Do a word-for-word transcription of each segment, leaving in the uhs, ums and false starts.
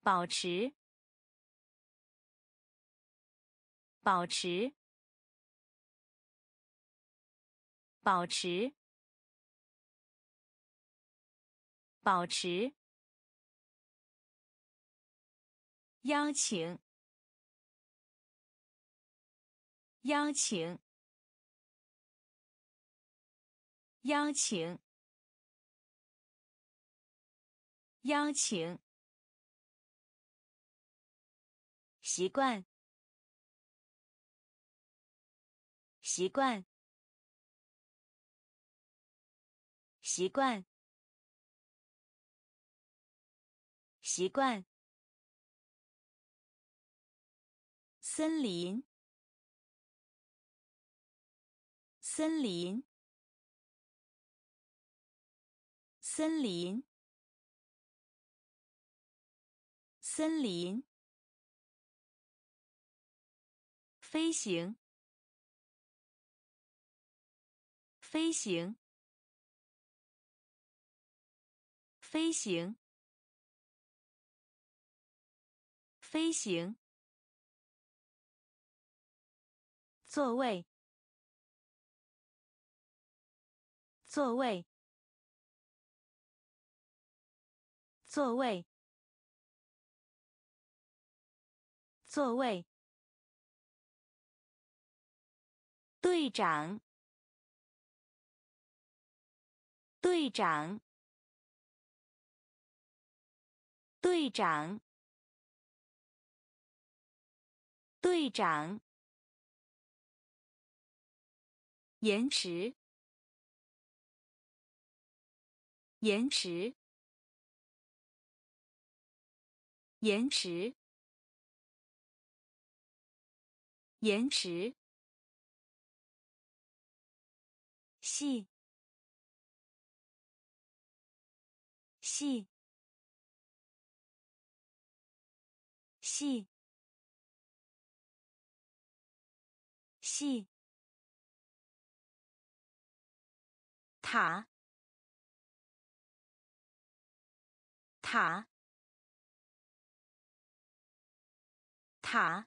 保持，保持，保持，保持。邀请，邀请，邀请，邀请。习惯，习惯，习惯，习惯。森林，森林，森林，森林。飞行，飞行，飞行，飞行。座位，座位，座位，座位。队长，队长，队长，队长。延迟，延迟，延迟，延迟。细，细，细，细。塔，塔，塔，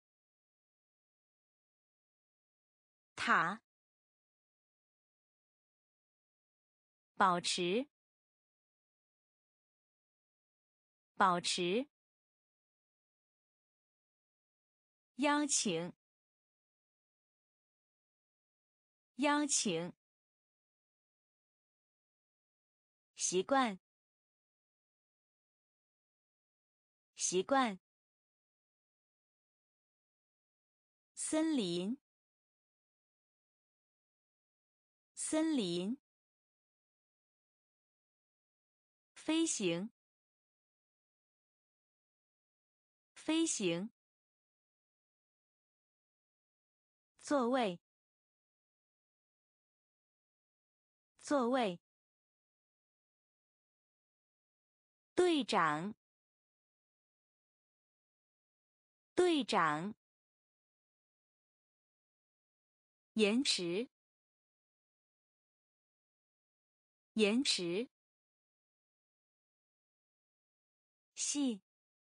塔。保持，保持。邀请，邀请。习惯，习惯。森林，森林。飞行，飞行。座位，座位。队长，队长。延迟，延迟。细，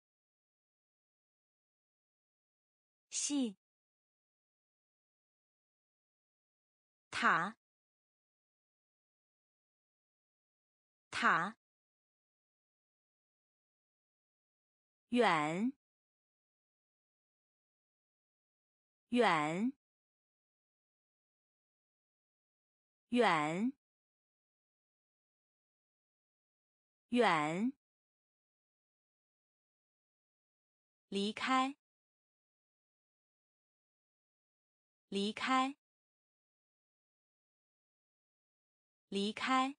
细。塔，塔。远，远，远，远。离开，离开，离开，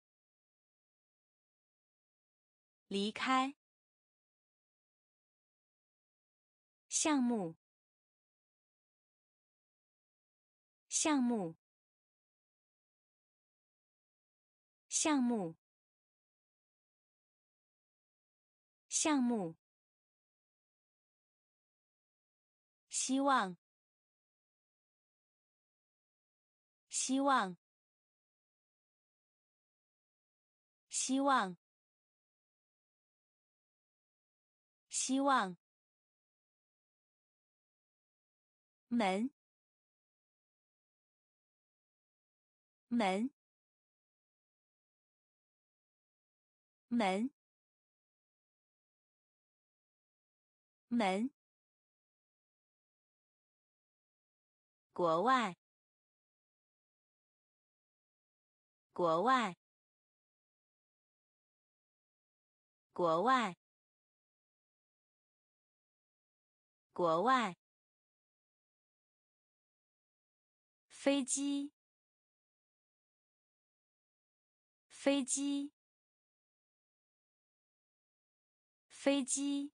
离开。项目，项目，项目，项目。希望，希望，希望， 希望，门，门，门，门，国外，国外，国外，国外，飞机，飞机，飞机，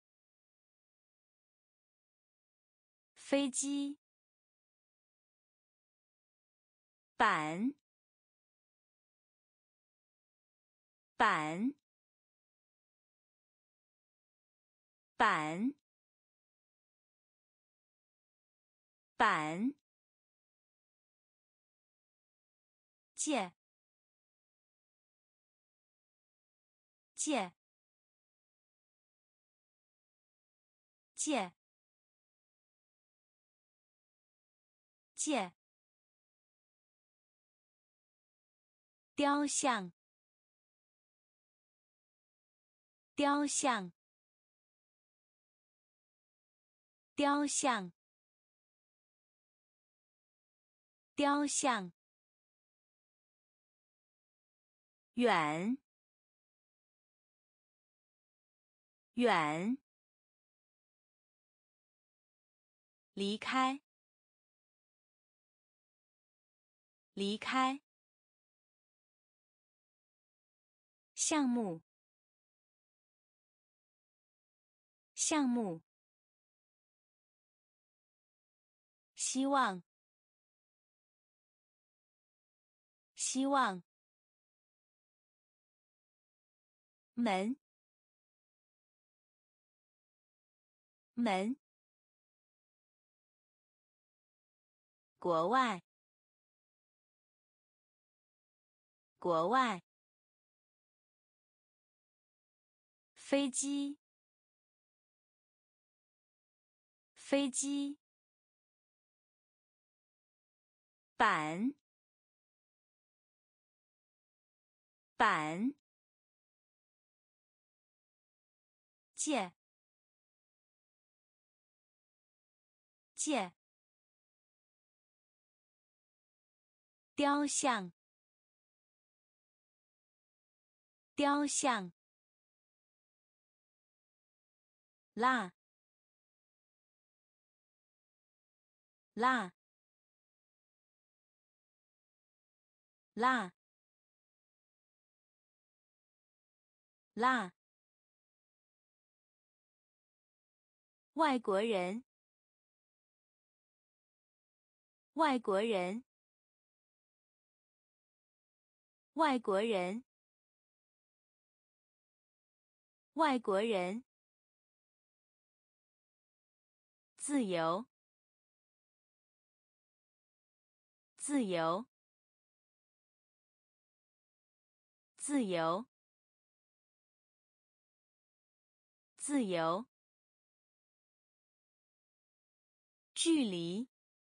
飞机，板，板，板，板，借，借，借，借，雕像，雕像，雕像，雕像，远，远，离开，离开，项目，项目，希望，希望，门，门，国外，国外，飞机，飞机，板，板，借，借，雕像，雕像，拉，拉，拉，拉，外国人，外国人，外国人，外国人，自由，自由，自由，自由，距离，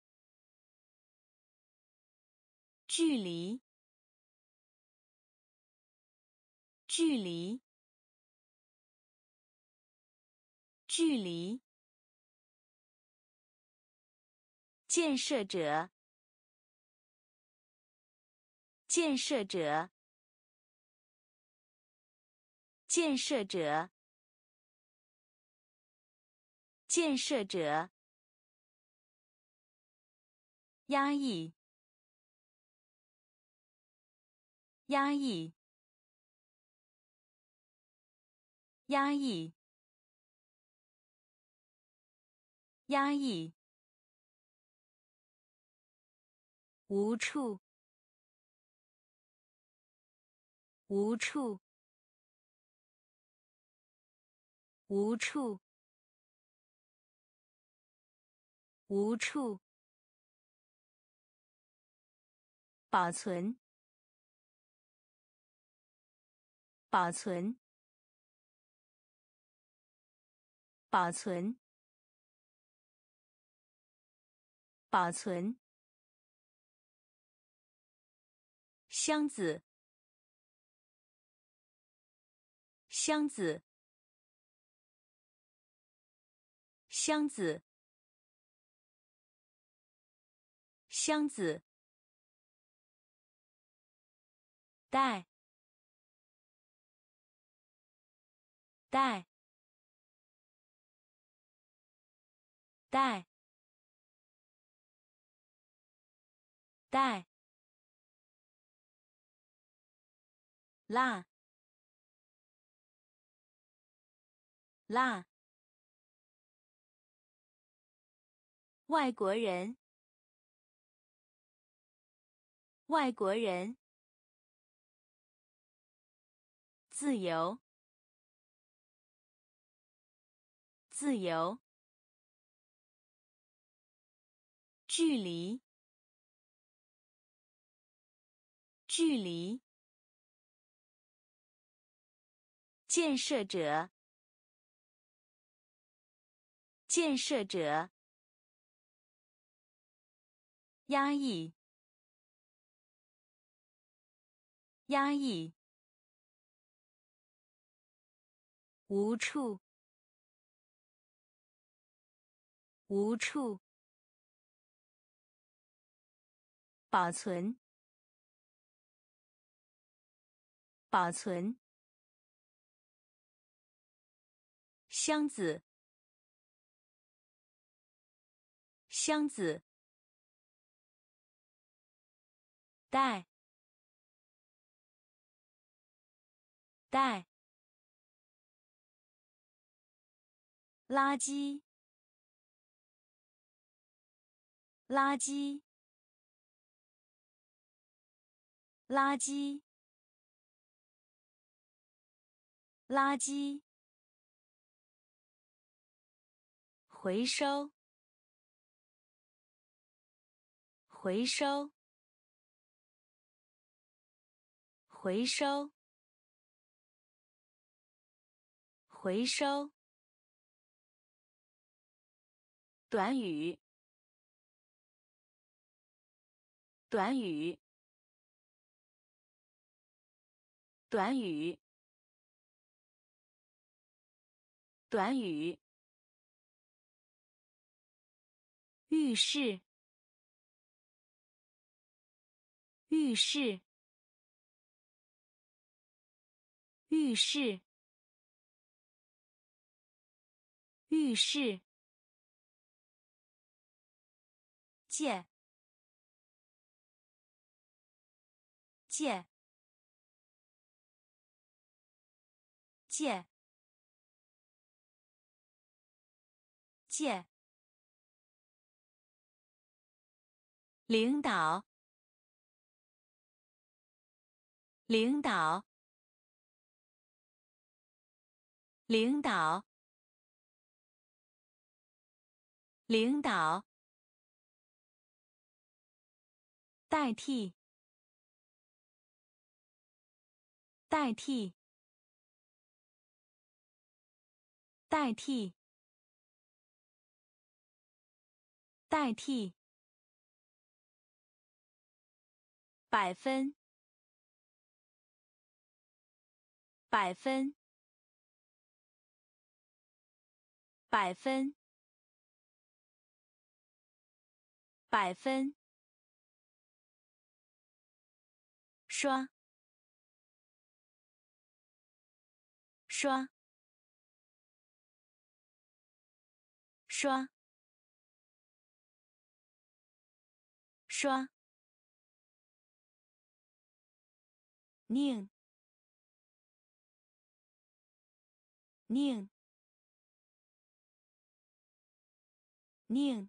距离，距离，距离，建设者，建设者，建设者，建设者，压抑，压抑，压抑，压抑，无处，无处，无处，无处，保存，保存， 保存，保存。箱子，箱子，箱子，箱子。带，带，带，带。辣，辣。外国人，外国人。自由，自由。距离，距离。建设者，建设者。压抑，压抑。无处，无处。保存，保存。箱子，箱子。带，带。垃圾，垃圾，垃圾，垃圾。回收，回收，回收，回收。短语，短语，短语，短语。浴室，浴室，浴室，浴室。借，借，借，借。领导，领导，领导，领导。代替，代替，代替，代替。百分，百分，百分，百分。刷，刷，刷，刷。宁，宁，宁，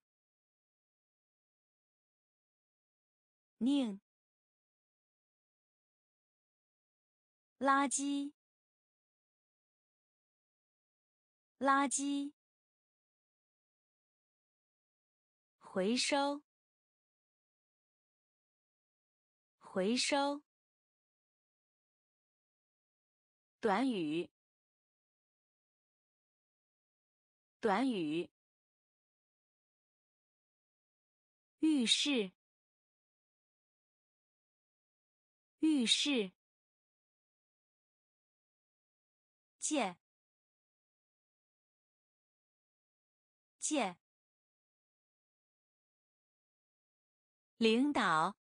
宁。垃圾，垃圾。回收，回收。短语， 短语。浴室，浴室。借，借。领导，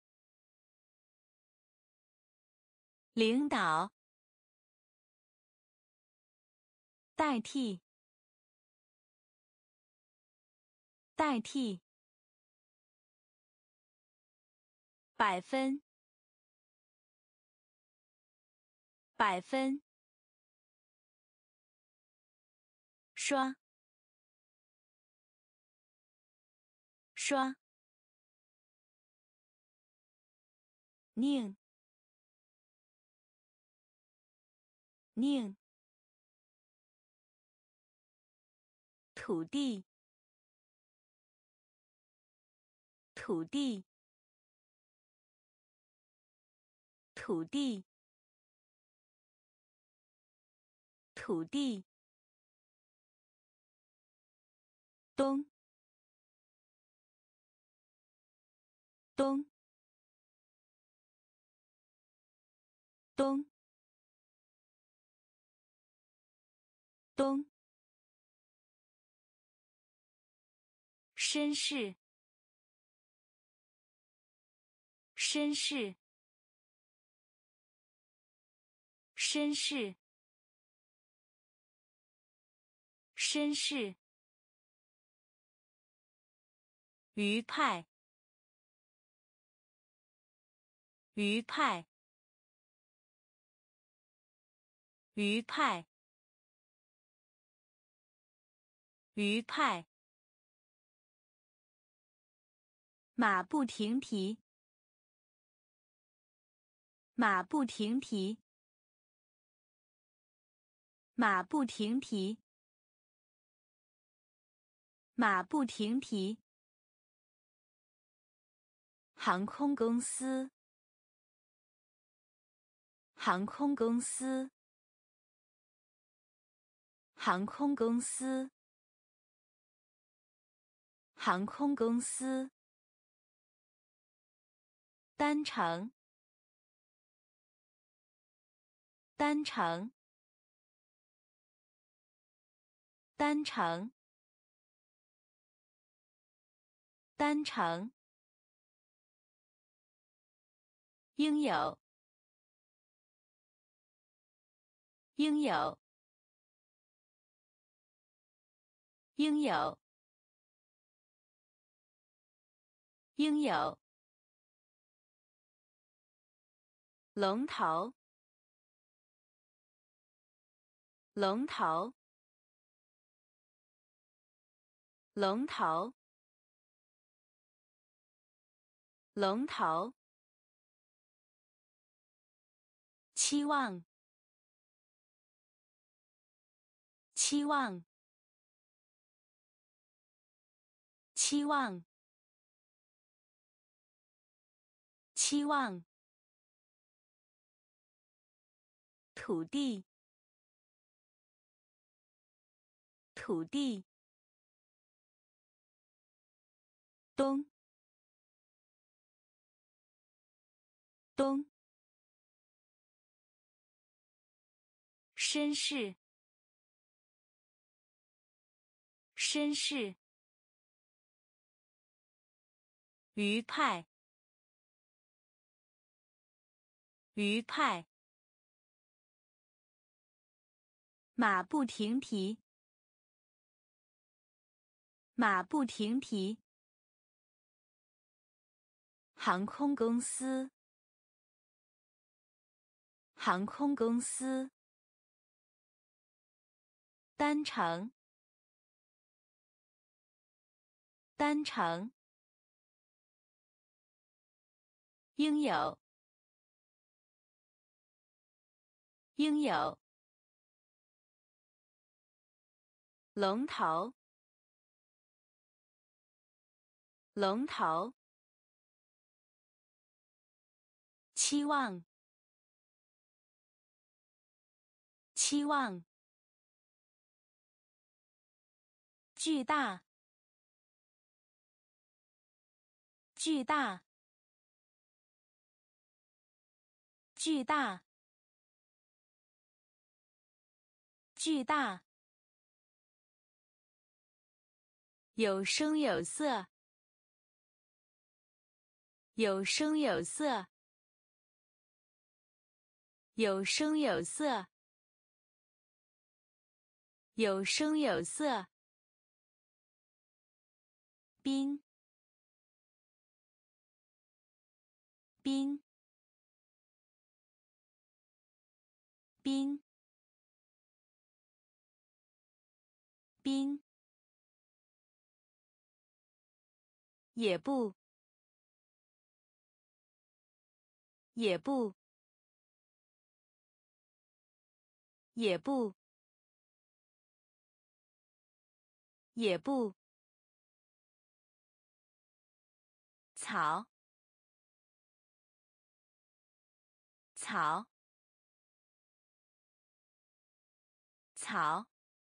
领导。代替，代替。百分，百分。刷，刷。宁，宁。土地，土地。土地，土地。东，东，东，东。绅士，绅士。绅士，绅士。鱼派，鱼派。鱼派，鱼派。马不停蹄，马不停蹄。马不停蹄，马不停蹄。航空公司，航空公司。航空公司，航空公司。单程，单程。单程，单程。应有，应有。应有，应有。龙头，龙头。龙头，龙头。期望，期望。期望，期望。土地，土地。东，东。绅士，绅士。鱼派，鱼派。马不停蹄，马不停蹄。航空公司，航空公司。单程，单程。应有，应有。龙头，龙头。期望，期望。 巨大，巨大，巨大，巨大，有声有色，有声有色，有声有色，有声有色，冰，冰，冰，冰，也不，也不，也不，也不，草，草，草，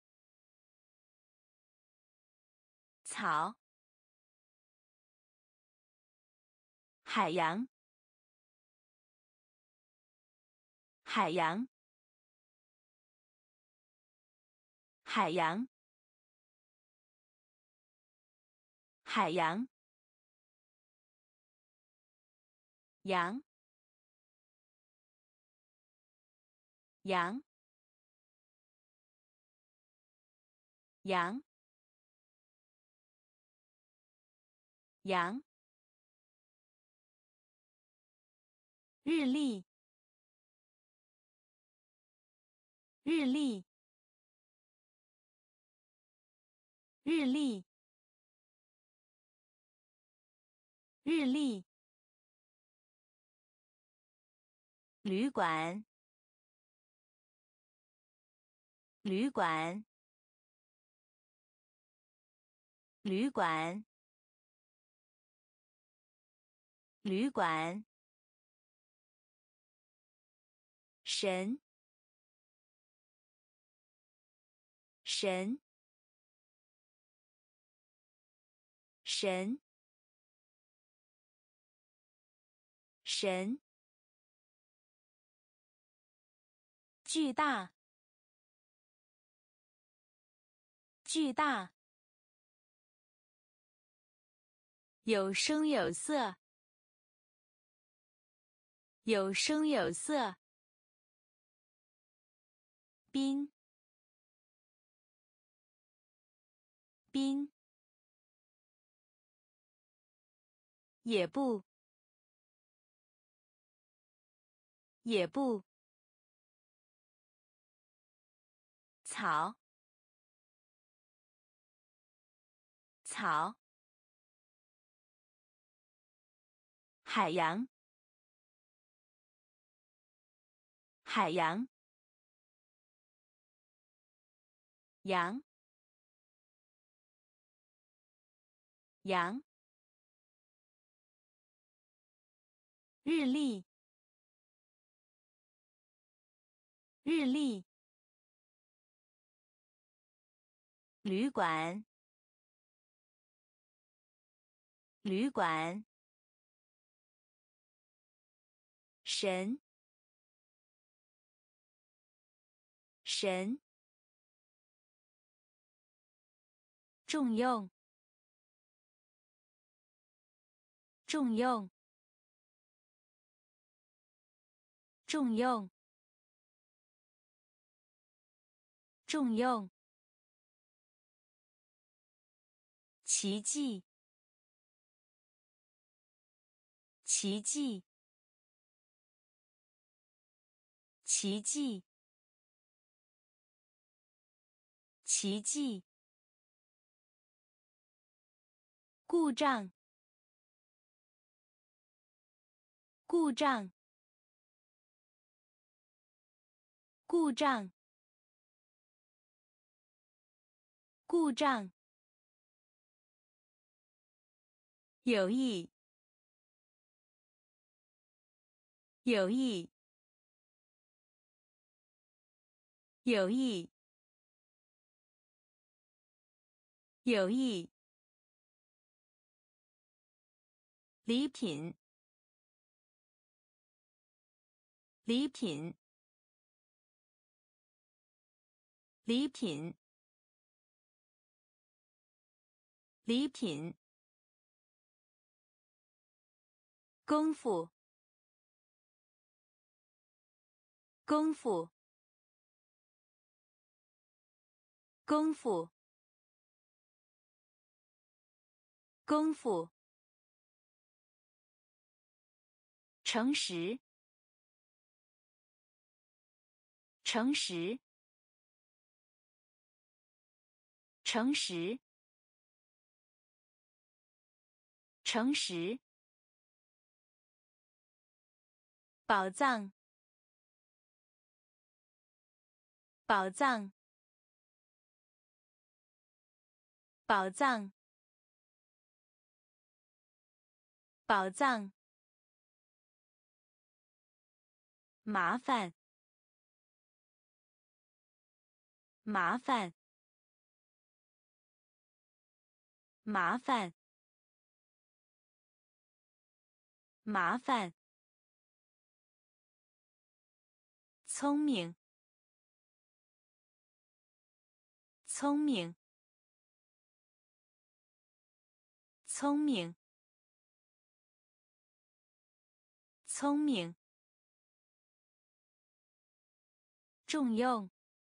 草，海洋，海洋，海洋，海洋，羊，羊，羊，羊，日历，日历，日历，日历，旅馆，旅馆，旅馆，旅馆，神，神，神，神，巨大，巨大，有声有色，有声有色，冰，冰，也不，也不，草，草，海洋，海洋，羊，羊，日历，日历，旅馆，旅馆，神，神，重用，重用，重用，重用，奇迹，奇迹，奇迹，奇迹，故障，故障，故障，故障，有意，有意，有意， 有益，礼品，礼品，礼品，礼品，功夫，功夫，功夫，功夫，诚实，诚实，诚实，诚实，宝藏，宝藏，宝藏，宝藏，麻烦，麻烦，麻烦，麻烦，聪明，聪明，聪明，聪明，重用，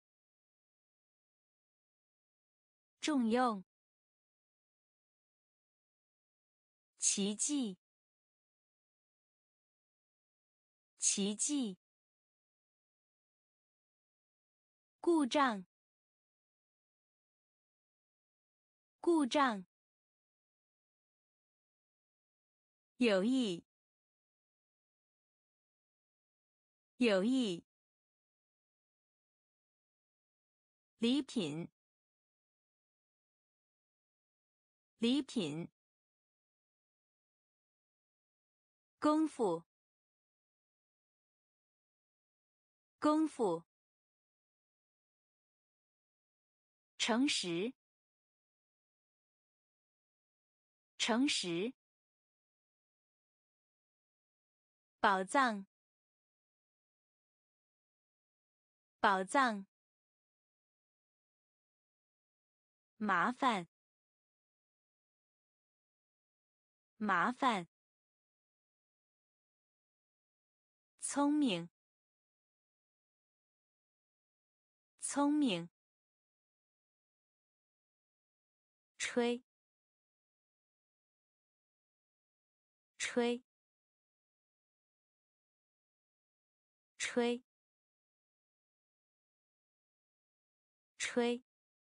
重用，奇迹，奇迹，故障，故障，有益，有益，礼品，礼品，功夫，功夫，诚实，诚实，宝藏，宝藏，麻烦，麻烦，聪明，聪明，吹，吹，吹，吹，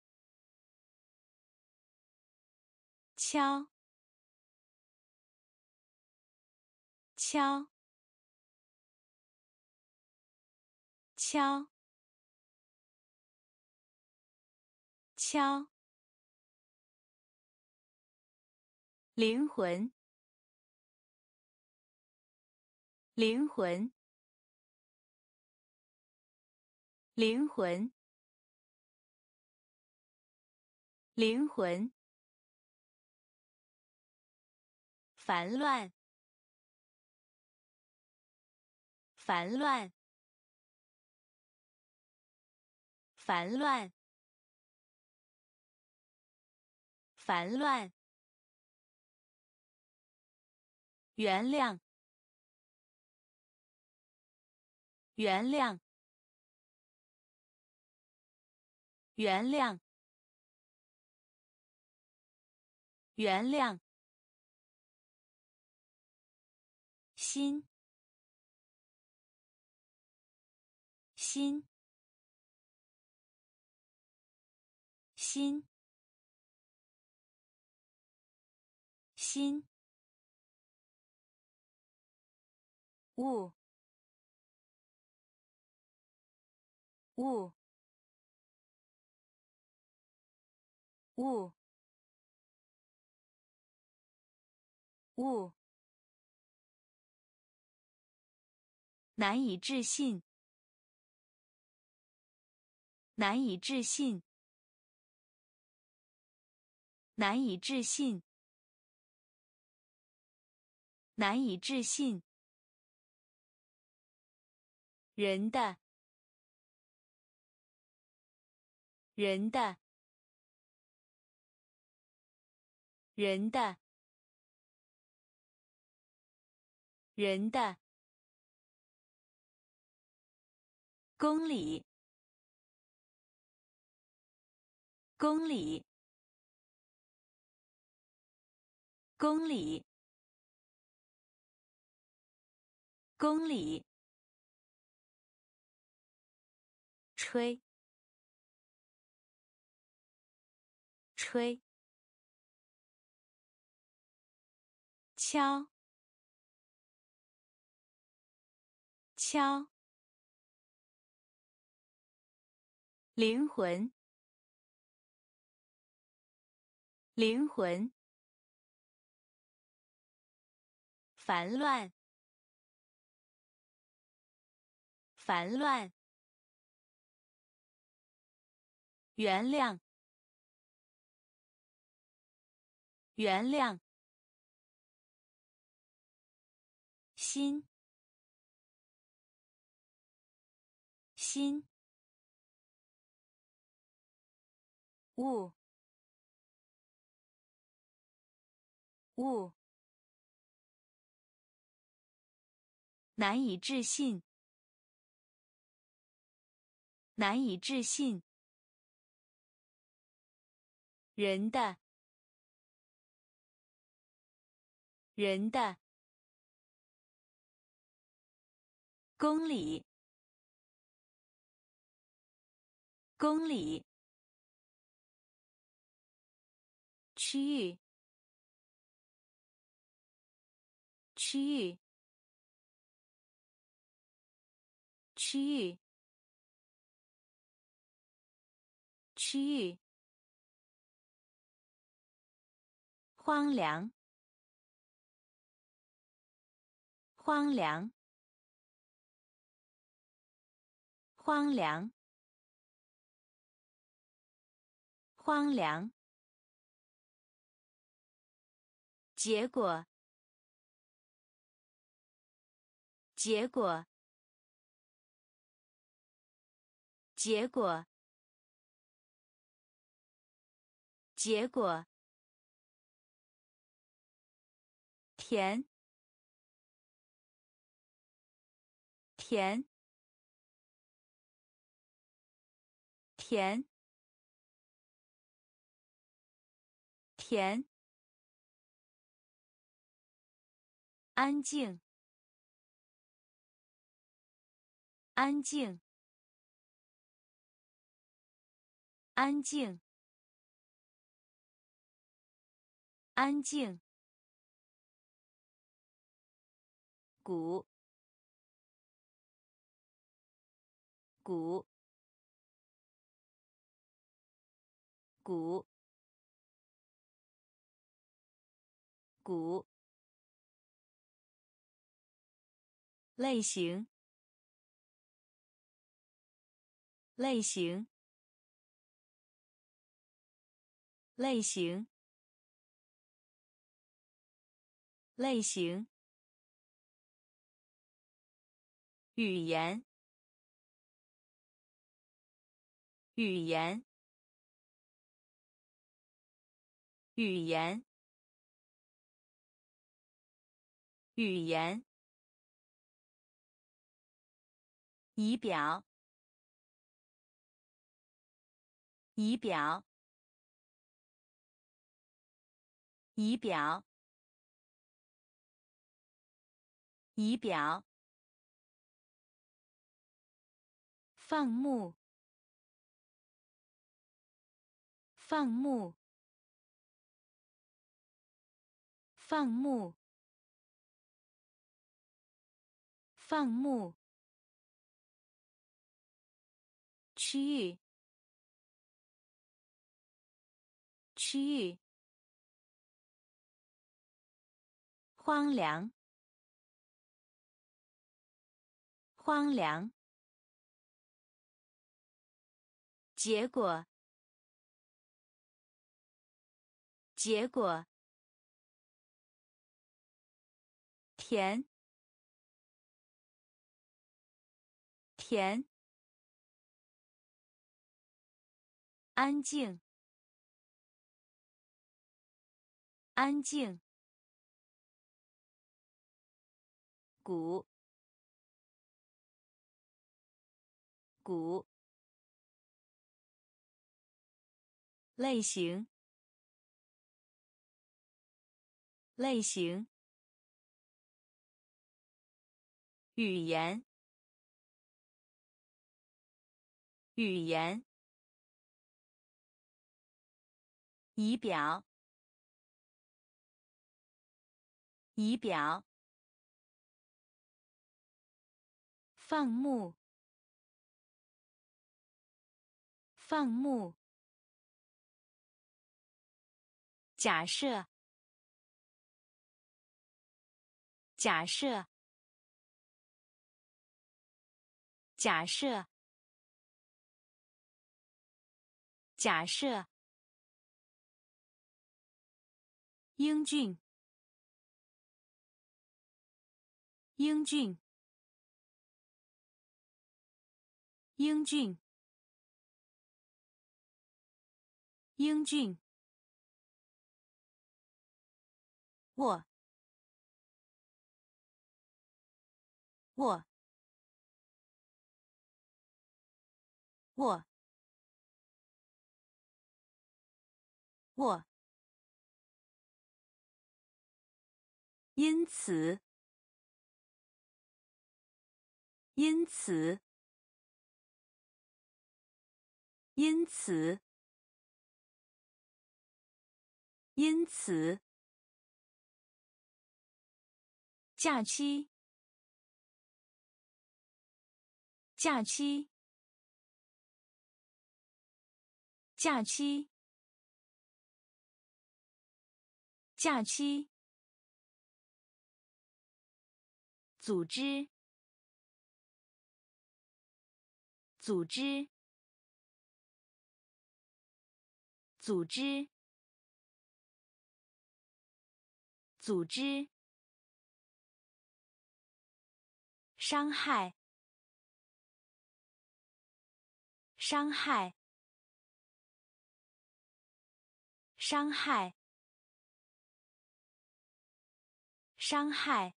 敲，敲，敲，敲，灵魂，灵魂，灵魂，灵魂，烦乱，烦乱，烦乱，烦乱，原谅，原谅，原谅，原谅，心，心，心，心，物，物，物，物，难以置信，难以置信， 难以置信，难以置信。人的，人的，人的，人的。公里，公里，公里，公里。吹，吹。敲，敲。灵魂，灵魂。烦乱，烦乱。原谅，原谅。心，心。物，物。难以置信，难以置信。人的，人的。公里，公里。区域，区域，区域，区域。荒凉，荒凉，荒凉，荒凉。结果，结果，结果，结果。甜，甜，甜，甜。安静，安静，安静，安静。鼓，鼓，鼓，鼓。类型，类型，类型，类型。语言，语言，语言，语言。仪表，仪表，仪表，仪表。放牧，放牧，放牧，放牧。区域，区域。荒凉，荒凉。结果， 结果，甜，甜，安静，安静，鼓，鼓，类型，类型，语言，语言，仪表，仪表，放牧，放牧，假设，假设，假设，假设，英俊，英俊，英俊，英俊，我，我，我，我，因此，因此，因此，因此，假期，假期，假期，假期，组织，组织，组织，组织，伤害，伤害，伤害，伤害，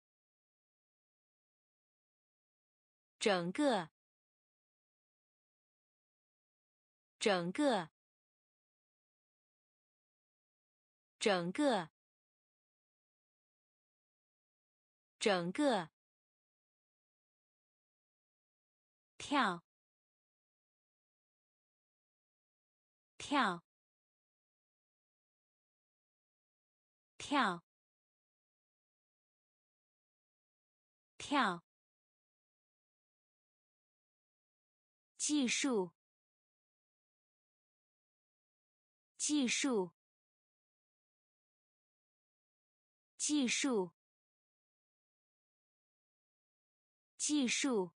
整个，整个，整个，整个，跳，跳，跳，跳，技术，技术，技术，技术，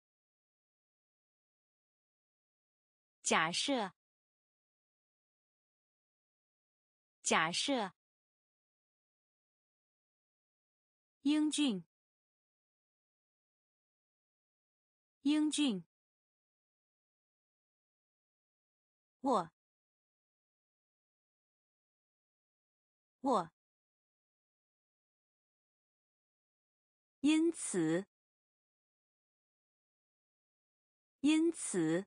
假设，假设，英俊，英俊，我，我，因此，因此，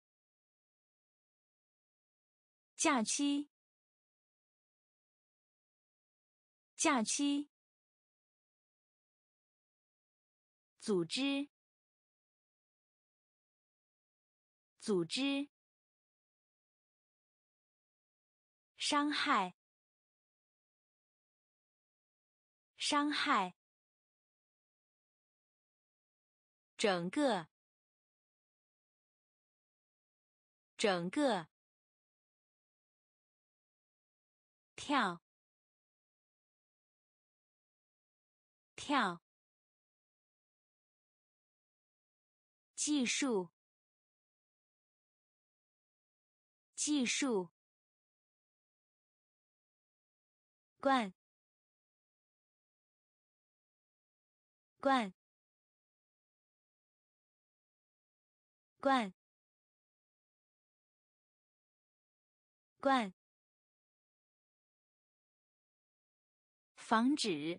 假期，假期，组织，组织，伤害，伤害，整个，整个，跳，跳，技术，技术， 灌灌灌灌防止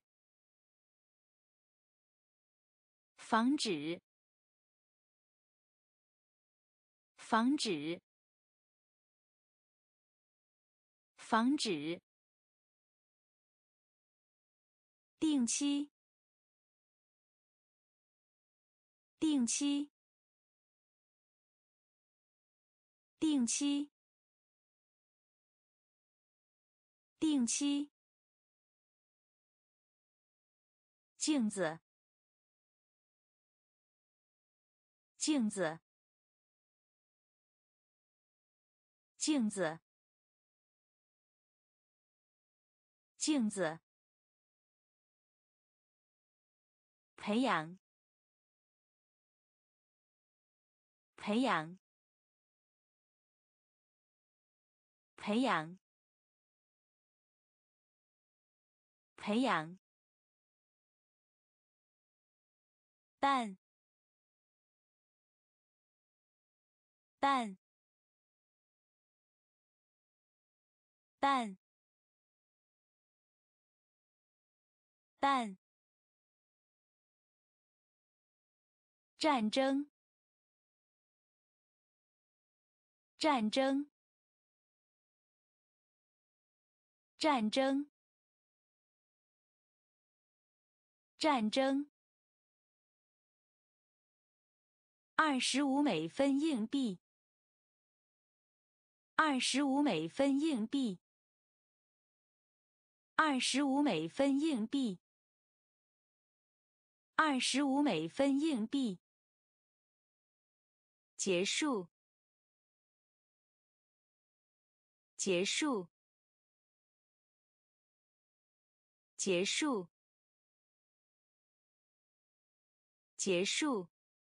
防止防止防止定期定期定期定期镜子镜子镜子镜子培养培养培养培养但但但但战争战争战争战争二十五美分硬币二十五美分硬币二十五美分硬币二十五美分硬币结束结束结束结束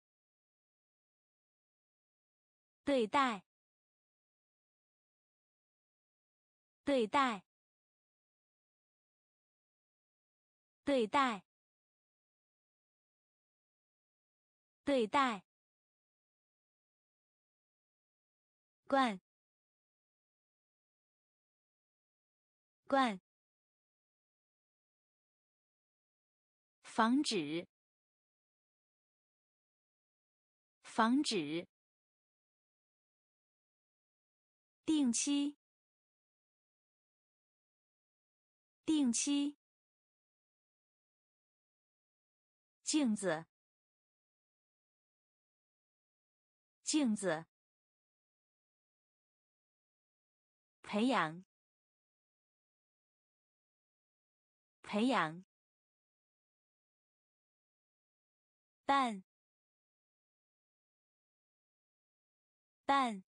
对待对待对待对待灌灌防止防止定期定期镜子镜子培养培养但但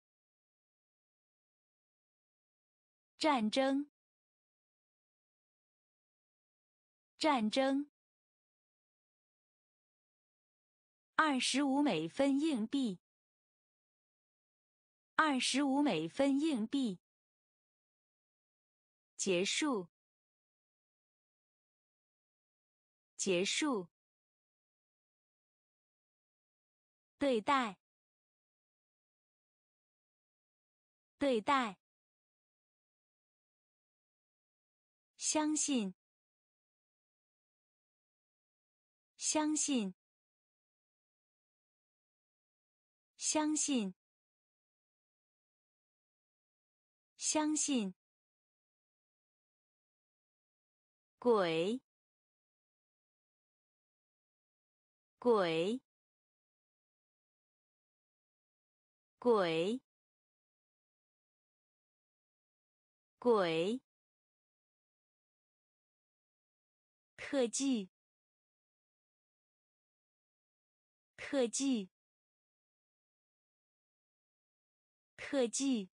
战争战争二十五美分硬币二十五美分硬币结束结束对待对待相信相信相信相信鬼鬼鬼鬼特技特技特技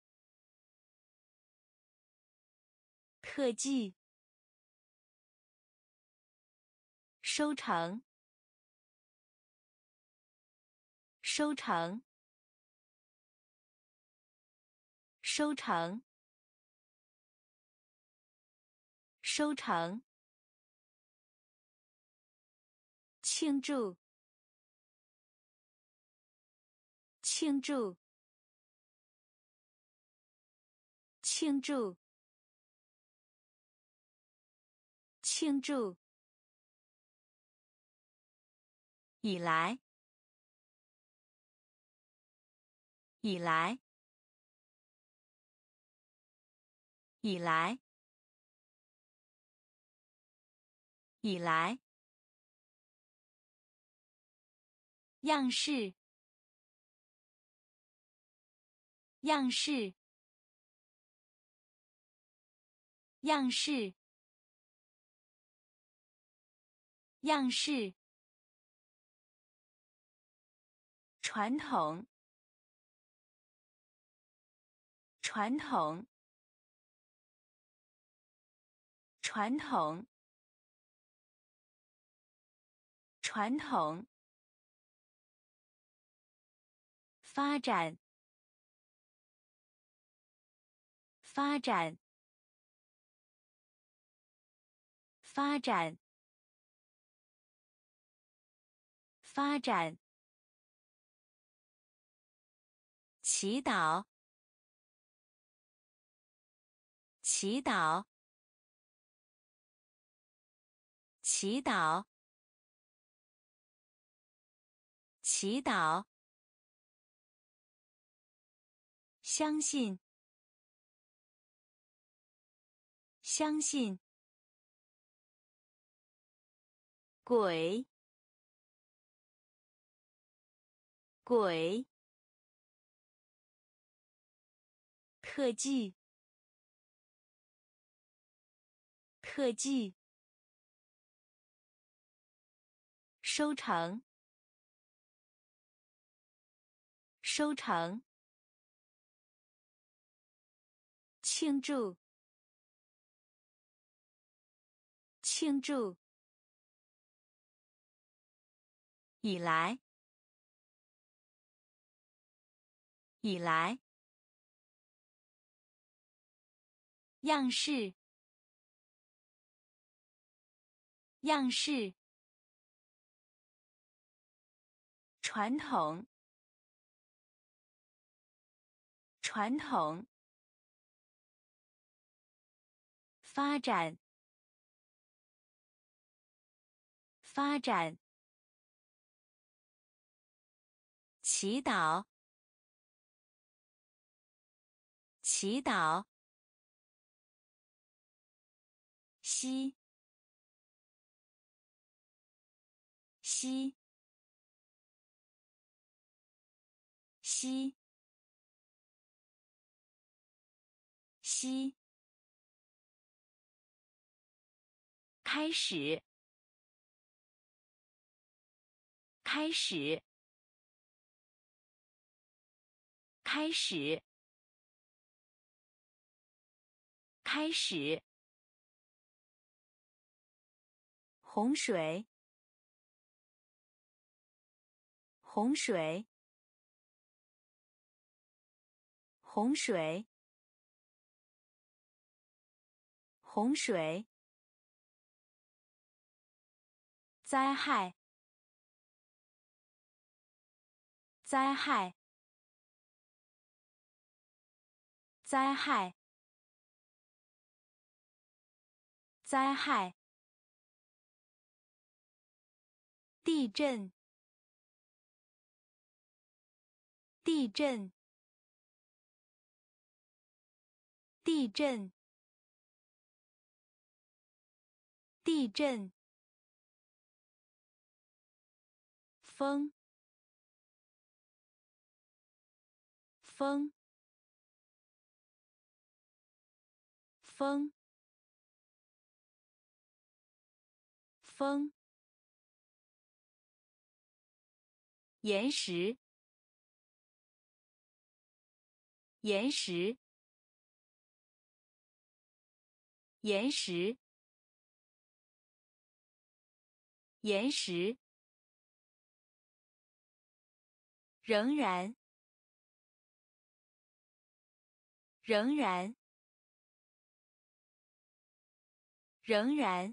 特技收成收成收成收成，庆祝，庆祝，庆祝，庆祝，以来，以来，以来，以来，样式，样式，样式，样式，传统，传统，传统，传统，发展，发展，发展，发展，祈祷，祈祷，祈祷，祈祷，相信，相信，鬼，鬼，特技，特技，收成，收成，庆祝，庆祝，以来，以来，样式，样式，传统，传统，发展，发展，祈祷，祈祷，西，西，西，西，开始，开始，开始，开始，洪水，洪水，洪水，洪水，灾害，灾害，灾害，灾害，地震，地震，地震，地震，风，风，风，风，岩石，岩石，岩石，岩石，仍然，仍然， 仍然，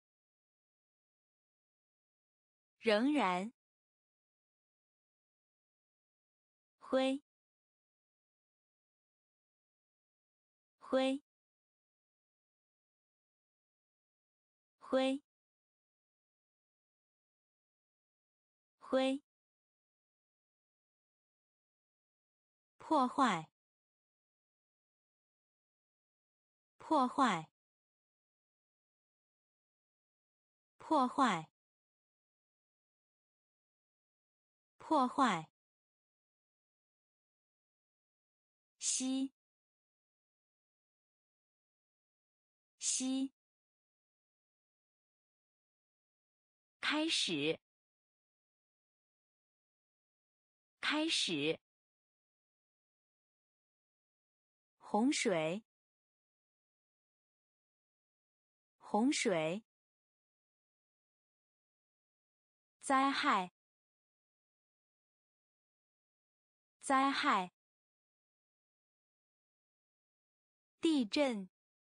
仍然，灰，灰，灰，灰，破坏，破坏，破坏，破坏，吸，吸，开始，开始，洪水，洪水，灾害，灾害，地震，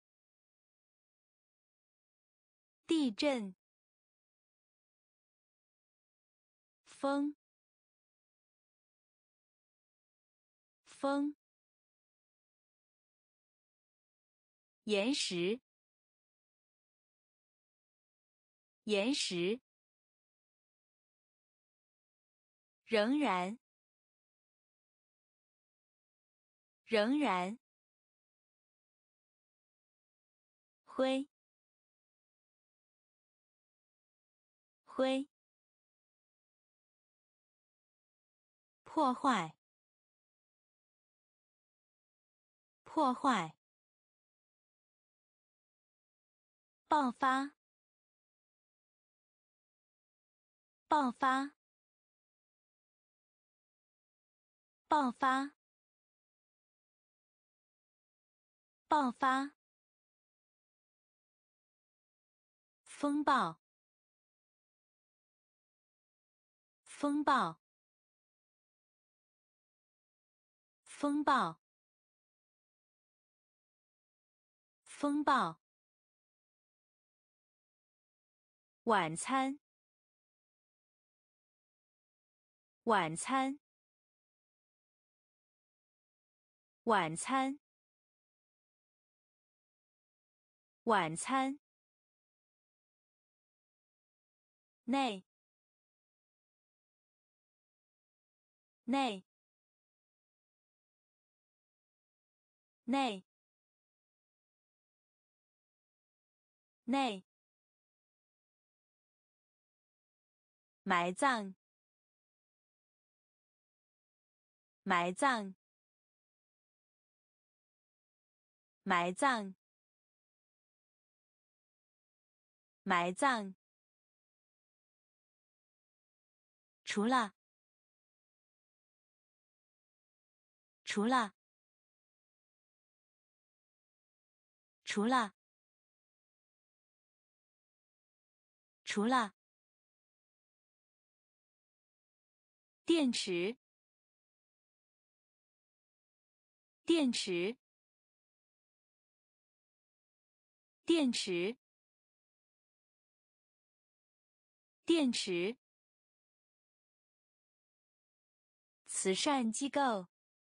地震，风，风，岩石，岩石，仍然，仍然，灰，灰，破坏，破坏，爆发，爆发，爆发，爆发，风暴，风暴，风暴，风暴，晚餐，晚餐，晚餐，晚餐，内，内，内，内，埋葬，埋葬，埋葬，埋葬，除了，除了，除了，除了，电池，电池，电池，电池，慈善机构，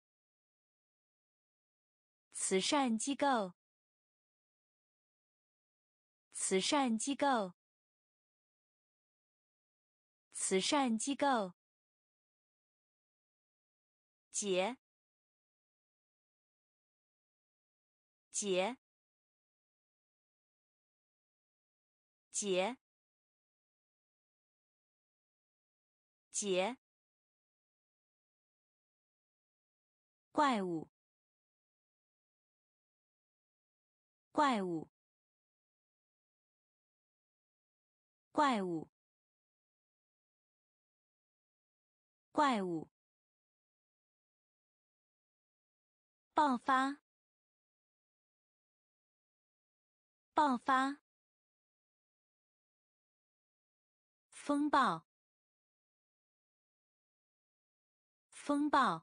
慈善机构，慈善机构，慈善机构，节，节，节，节，怪物，怪物，怪物，怪物，爆发，爆发，风暴，风暴，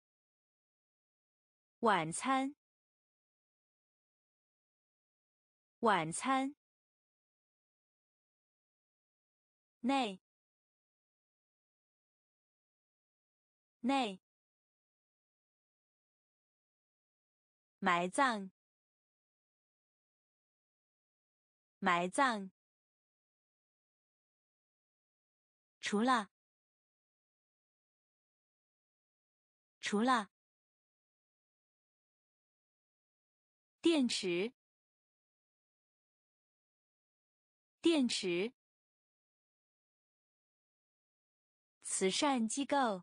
晚餐， 晚餐。内。内。埋葬。埋葬。除了。除了。电池。电池。慈善机构。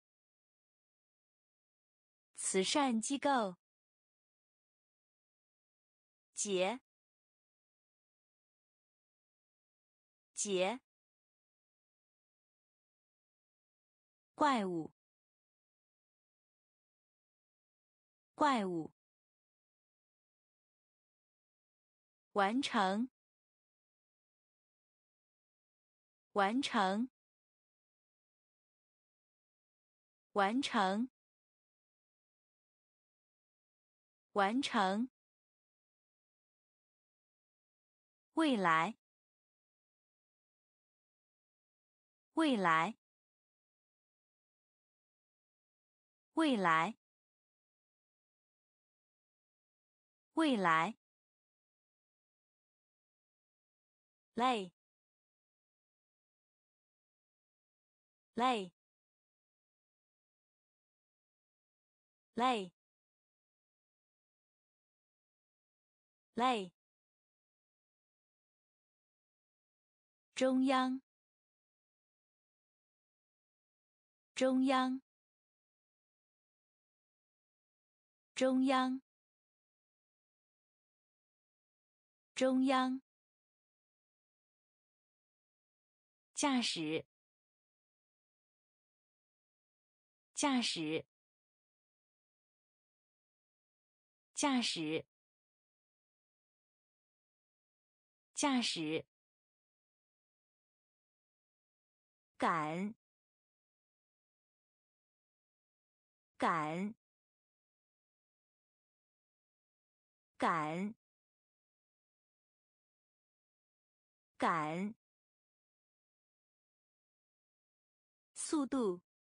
慈善机构。节。节。怪物。怪物。完成。完成。完成。完成。未来。未来。未来。未来。累。累。累。累。中央。中央。中央。中央。驾驶。驾驶。驾驶。驾驶。赶。赶。赶。赶。速度。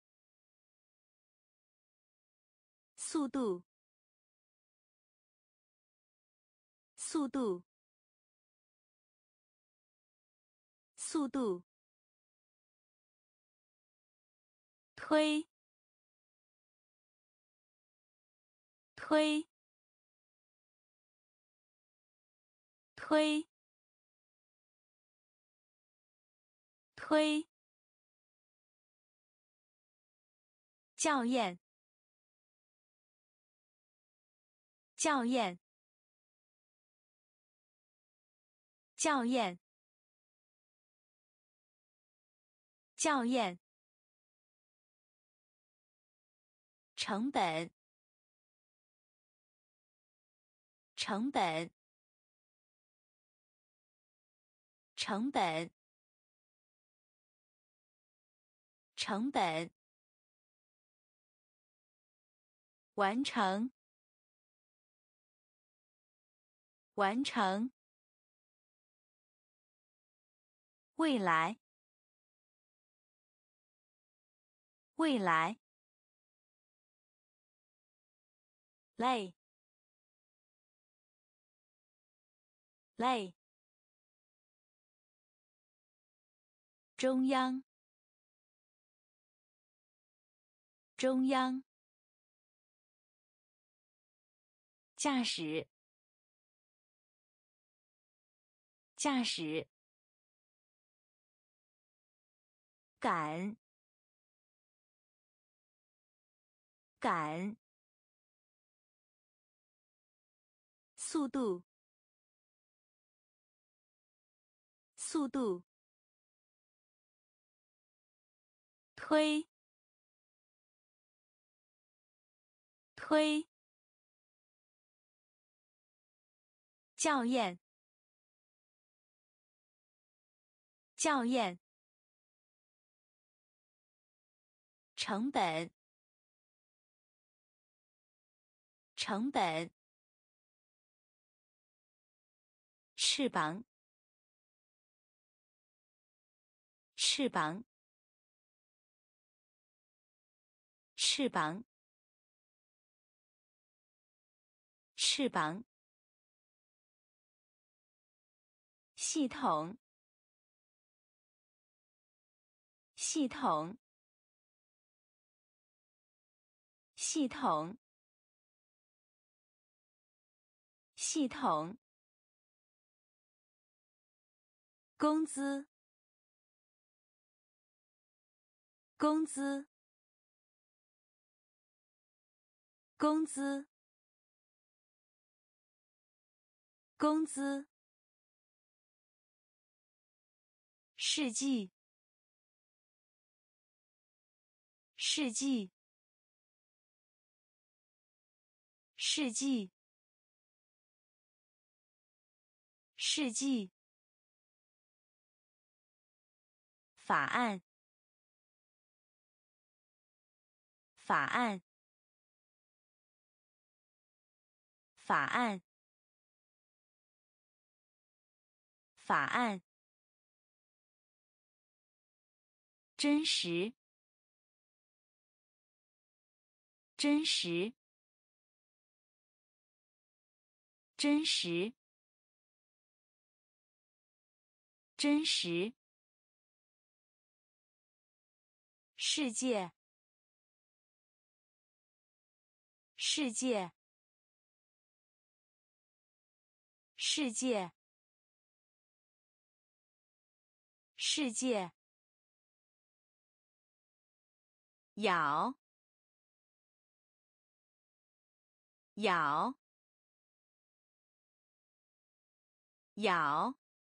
速度。速度。速度。推。推。推。推。校验。校验。校验。校验。成本。成本。成本。成本。完成。完成。未来。未来。累。累。中央。中央。驾驶。驾驶。赶。赶。速度。速度。推。推。校验。校验。成本。成本。 翅膀，翅膀，翅膀，翅膀。系统，系统，系统，系统。工资，工资，工资，工资。世纪，世纪，世纪，世纪。法案，法案，法案，法案。真实，真实，真实，真实。世界，世界，世界，世界。咬，咬，咬，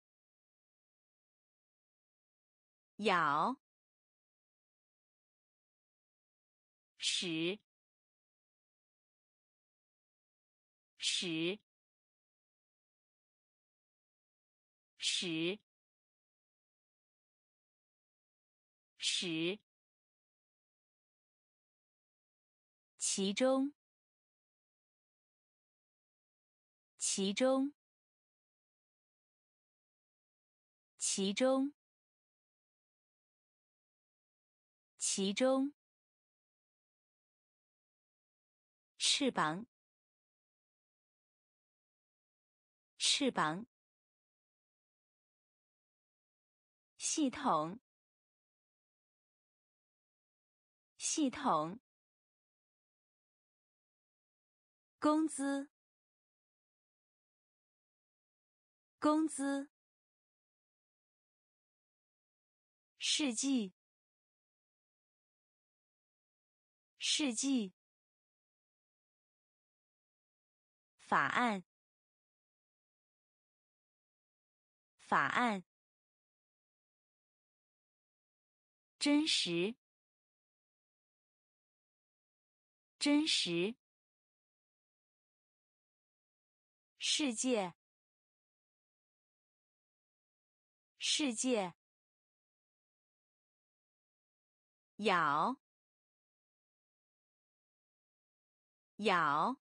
咬。使，使，使，使。其中，其中，其中，其中。翅膀，翅膀。系统，系统。工资，工资。世纪，世纪。法案，法案。真实，真实。世界，世界。咬，咬。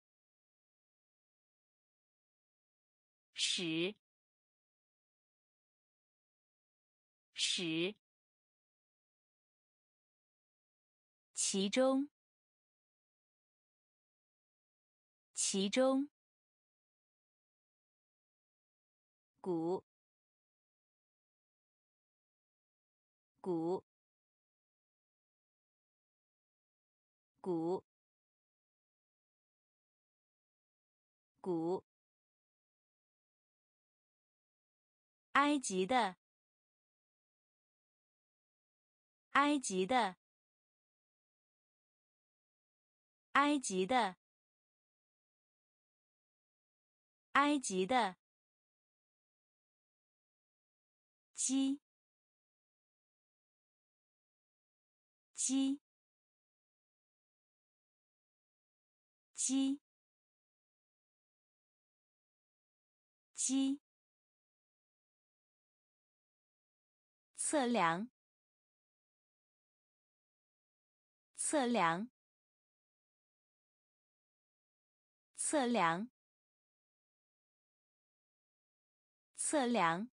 使，使。其中，其中。鼓，鼓，鼓，鼓。埃及的，埃及的，埃及的，埃及的。鸡，鸡，鸡，鸡。测量，测量，测量，测测量，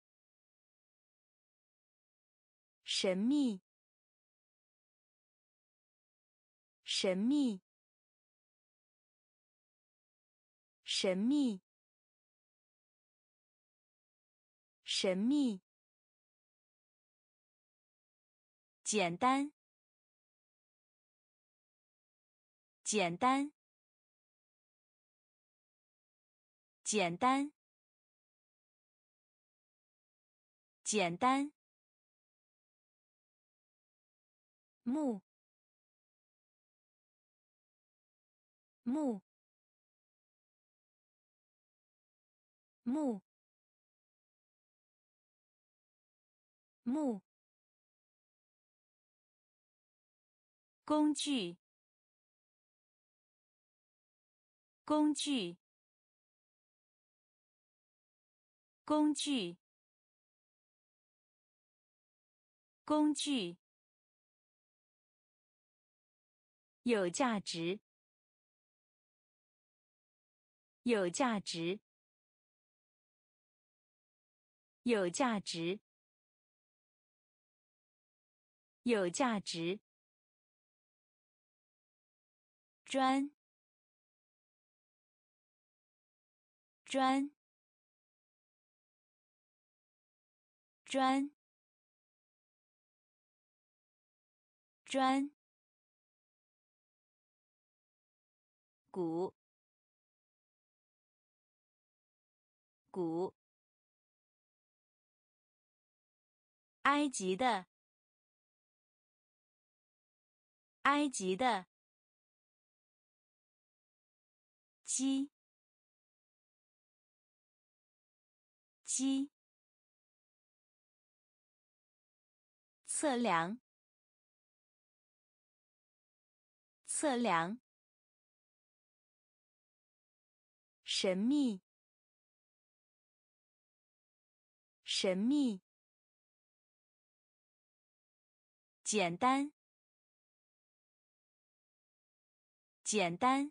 神秘，神秘，神秘，神秘，简单，简单，简单，简单，木，木，木，木，工具，工具，工具，工具，有价值，有价值，有价值，有价值，专，专，专，专，鼓，鼓，埃及的，埃及的，鸡，鸡，测量，测量，神秘，神秘，简单，简单，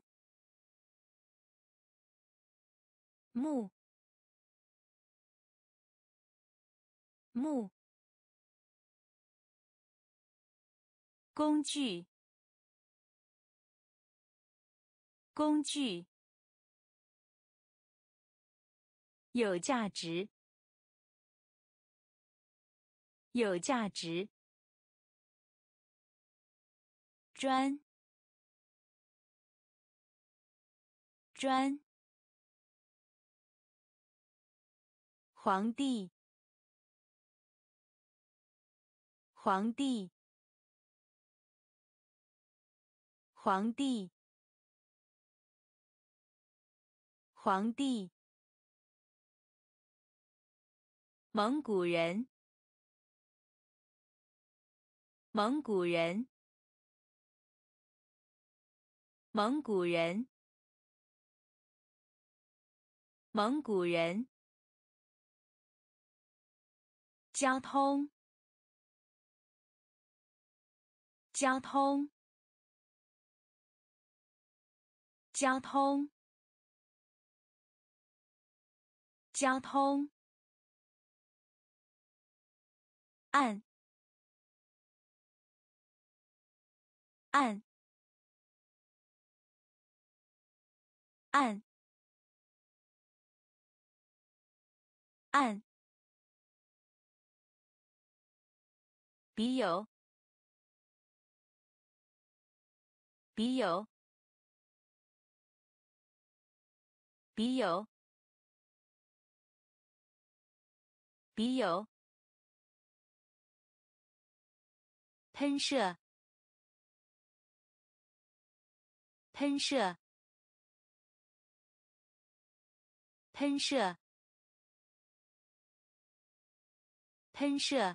木，木，工具，工具，有价值，有价值，专，专，皇帝，皇帝，皇帝，皇帝，蒙古人，蒙古人，蒙古人，蒙古人，交通，交通，交通，交通，按，按，按，按，笔友，笔友，笔友，笔友，喷射，喷射，喷射，喷射，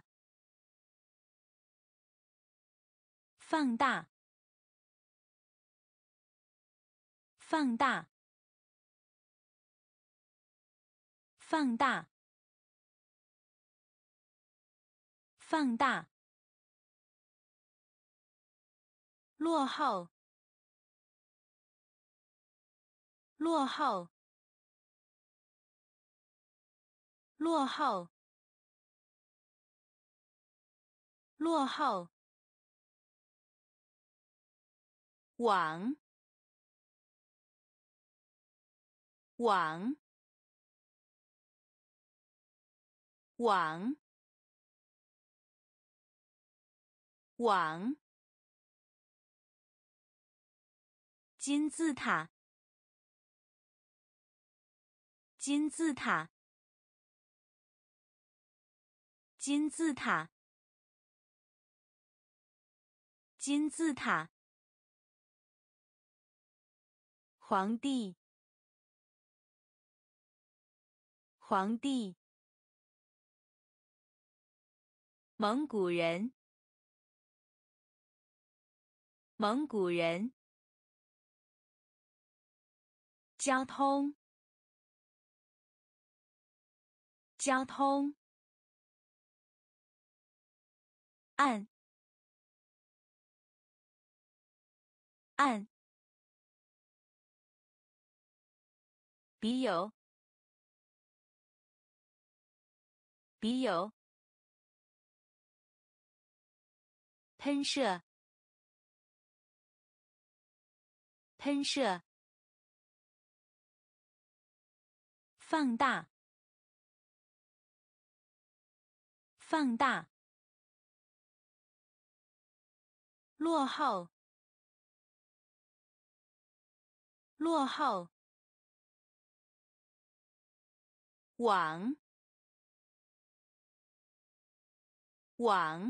放大，放大，放大，放大，落后，落后， 落后，落后，网，网，网，网，金字塔，金字塔，金字塔，金字塔，皇帝，皇帝，蒙古人，蒙古人，交通，交通，按，按，笔友，笔友，喷射，喷射，放大，放大，落后，落后，网，网，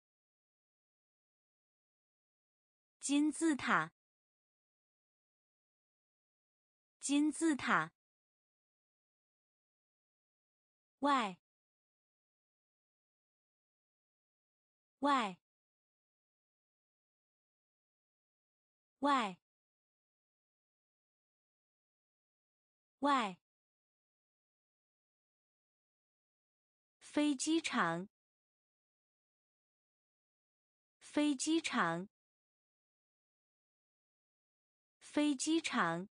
金字塔，金字塔，外，外，外，外，飞机场，飞机场，飞机场，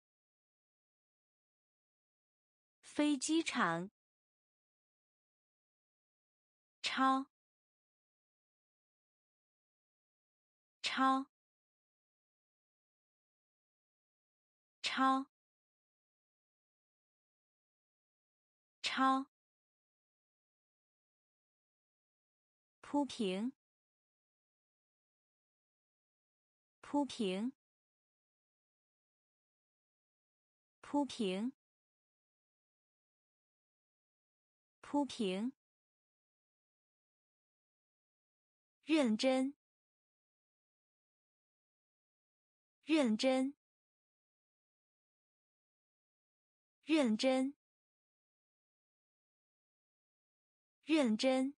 飞机场，超，超，超，超，铺平，铺平，铺平，铺平，认真，认真，认真，认真，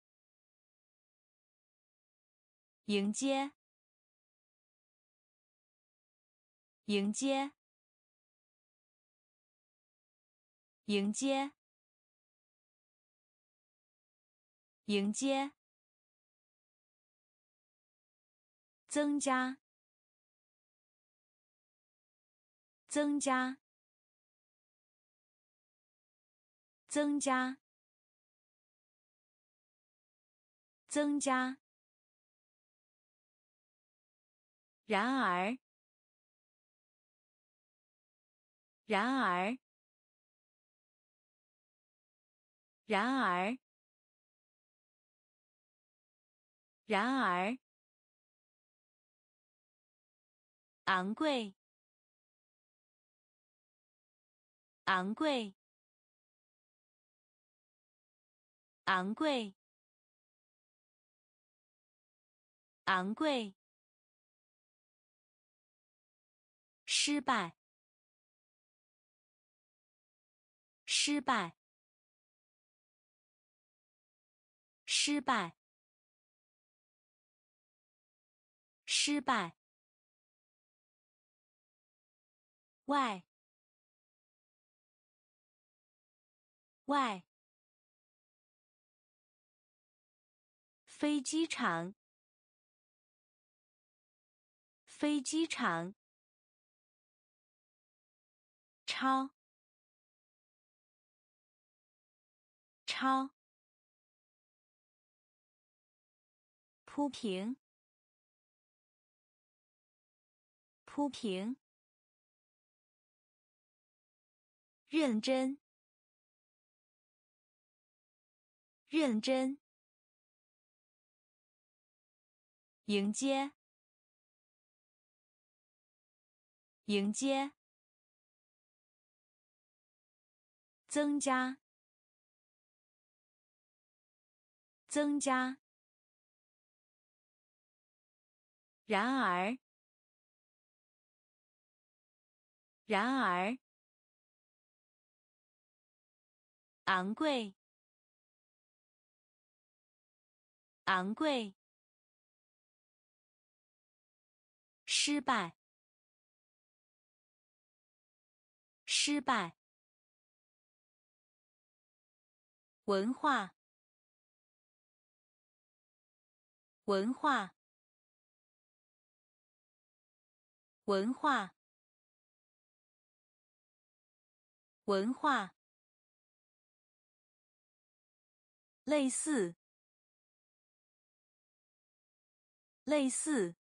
迎接，迎接，迎接，迎接，增加，增加，增加，增加，然而，然而，然而，然而，昂贵，昂贵，昂贵，昂贵，失败，失败，失败，失败，外，外，飞机场，飞机场，超， 超，铺平，铺平，认真，认真，迎接，迎接，增加，增加，然而，然而，昂贵，昂贵，失败，失败，文化，文化，文化，文化，类似，类似，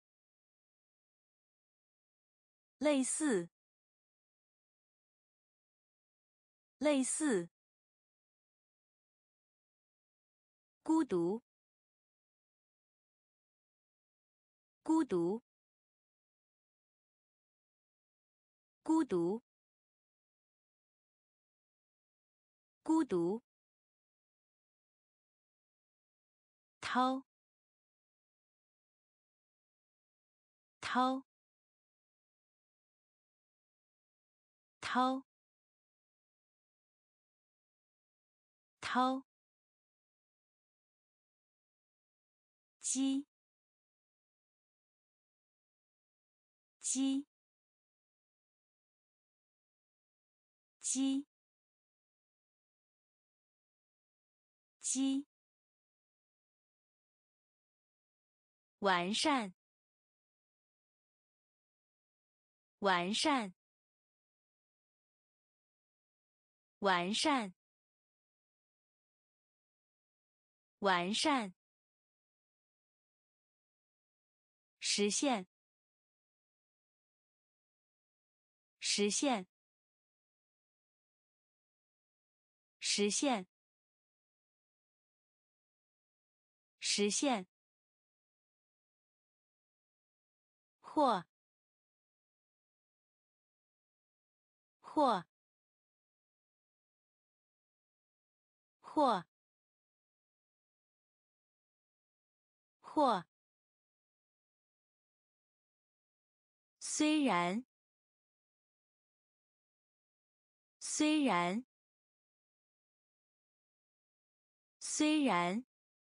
类似，类似，孤独，孤独，孤独，孤独，掏，掏，掏，掏，鸡，鸡，鸡，鸡，完善，完善，完善，完善，实现，实现，实现，实现，或，或，或，或，虽然，虽然，虽然，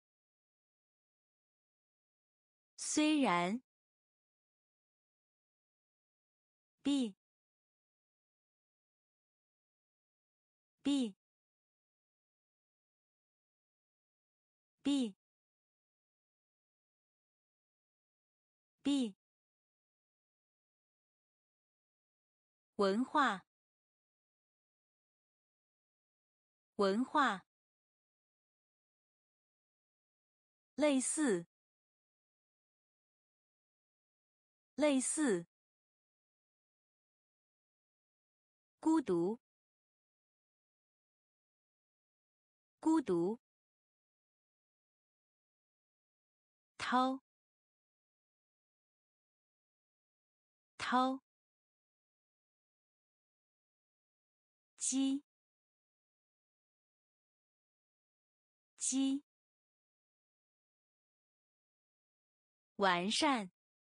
虽然，b b b b 文化，文化，类似，类似，孤独，孤独，掏，掏，鸡，鸡，完善，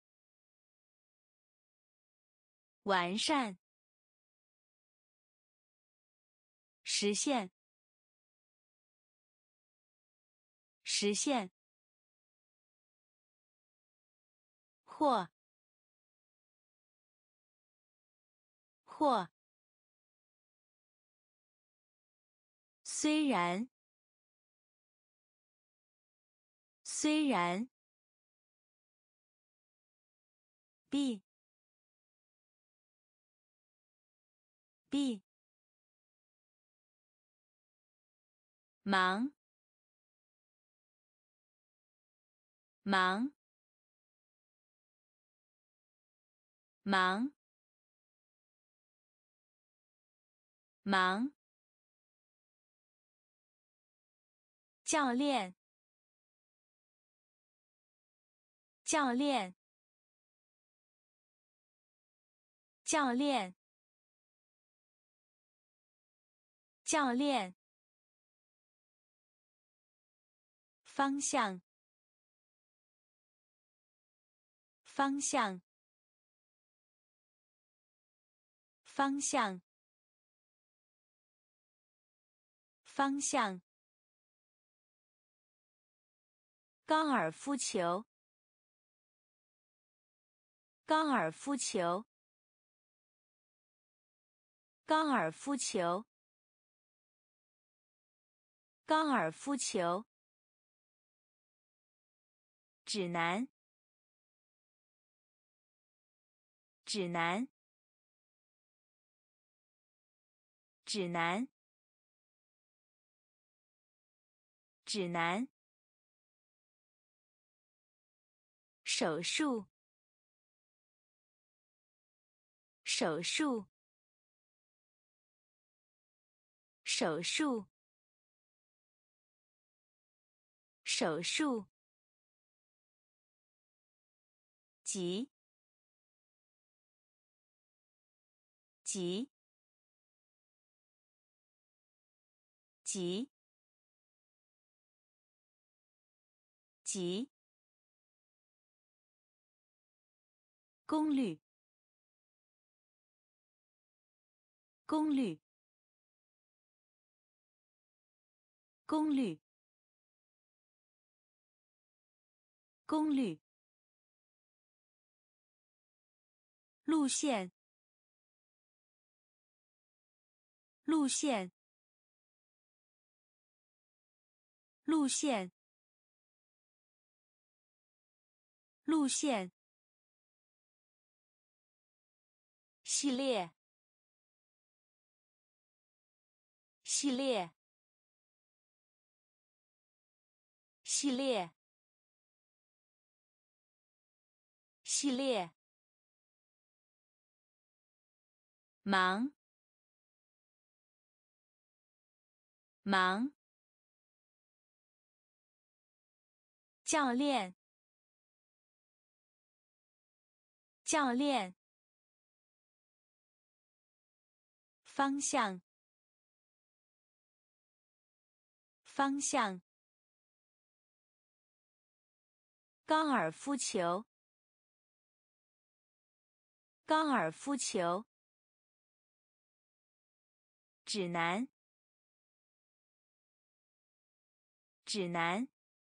完善，实现，实现，或，或，虽然，虽然， b b 忙忙忙忙教练教练教练教练方向方向方向方向高尔夫球高尔夫球高尔夫球高尔夫球指南指南指南指南手术手术手术手术急急急急功率功率功率功率路线路线路线路线系列系列系列系列忙忙教练教练方向方向高尔夫球高尔夫球指南指南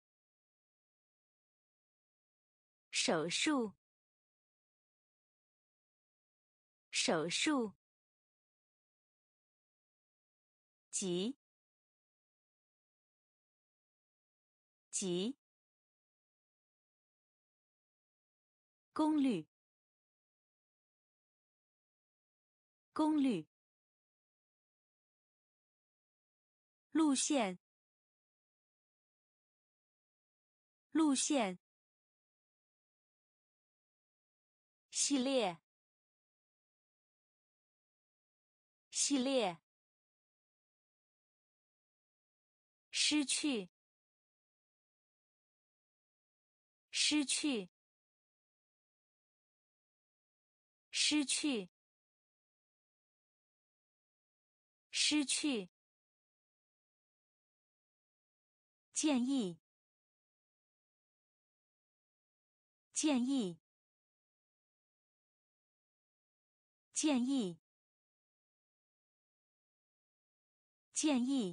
手术手术急急功率功率路线路线系列系列失去失去失去失去建议建议建议建议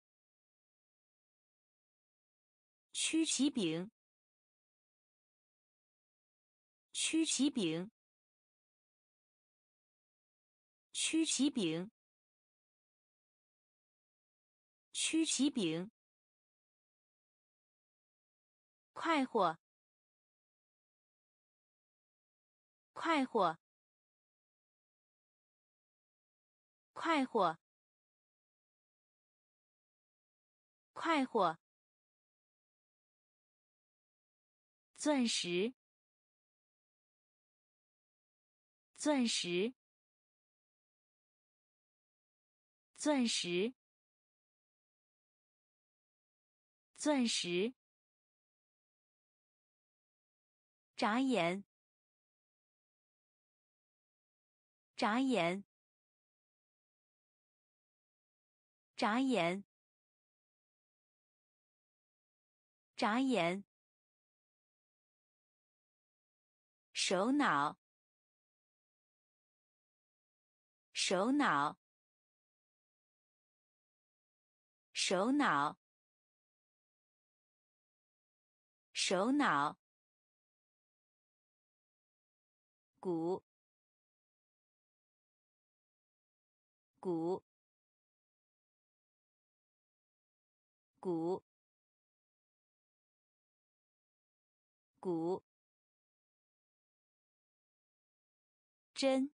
曲奇饼曲奇饼曲奇饼曲奇饼快活快活快活快活，钻石，钻石，钻石，钻石，眨眼，眨眼，眨眼，眨眼，首脑，首脑，首脑，首脑，鼓，鼓，鼓，鼓，针，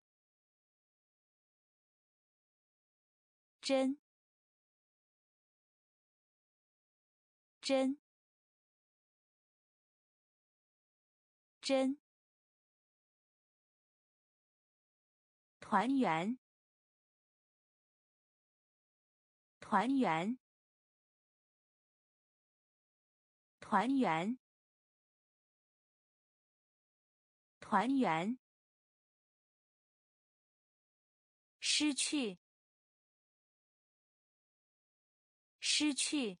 针，针，针，团圆，团圆，团圆，团圆，失去，失去，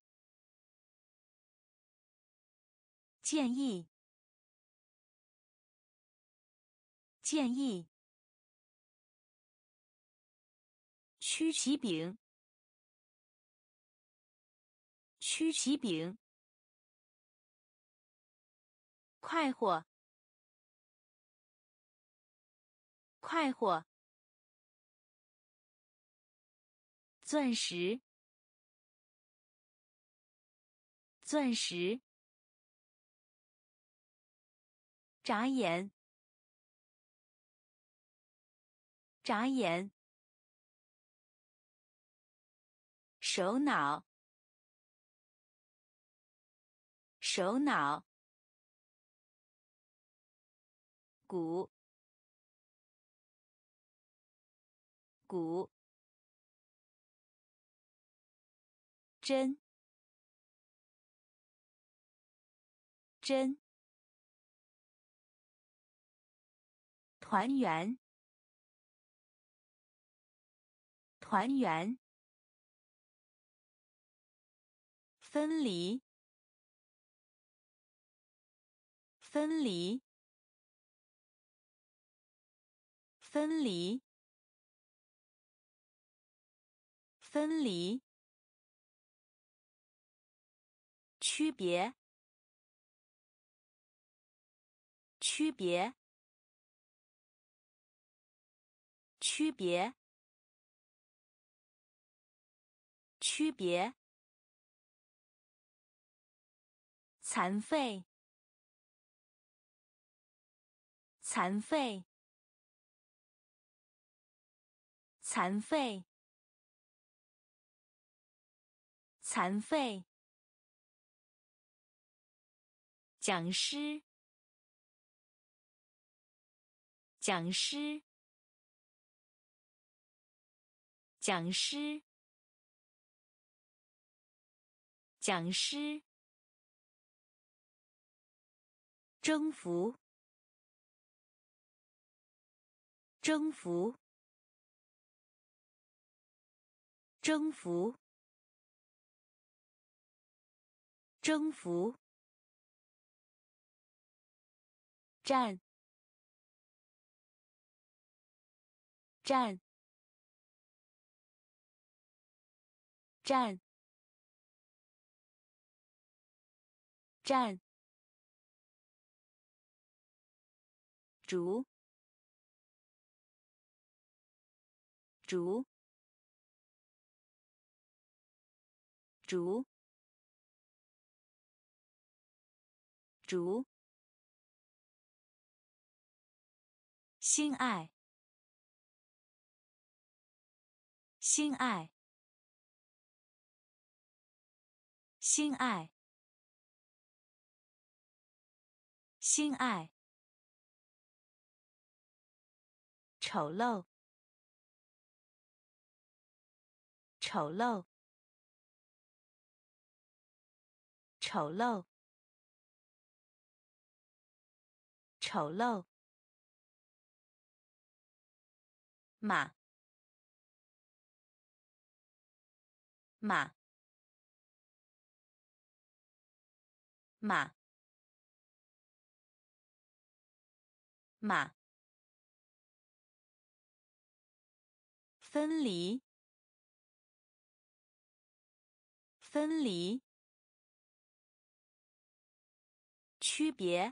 建议，建议，曲奇饼，曲奇饼，快活，快活，钻石，钻石，眨眼，眨眼，首脑，首脑，鼓，鼓，针，针，团圆，团圆，分离，分离，分离，分离，区别，区别，区别，区别，残废，残废，残废，残废，讲师，讲师，讲师，讲师，征服，征服，征服，征服，站，站，站，站，竹，竹，竹，竹，心爱，心爱， 心爱，心爱，丑陋，丑陋，丑陋，丑陋，马，马，马，马，分离，分离，区别，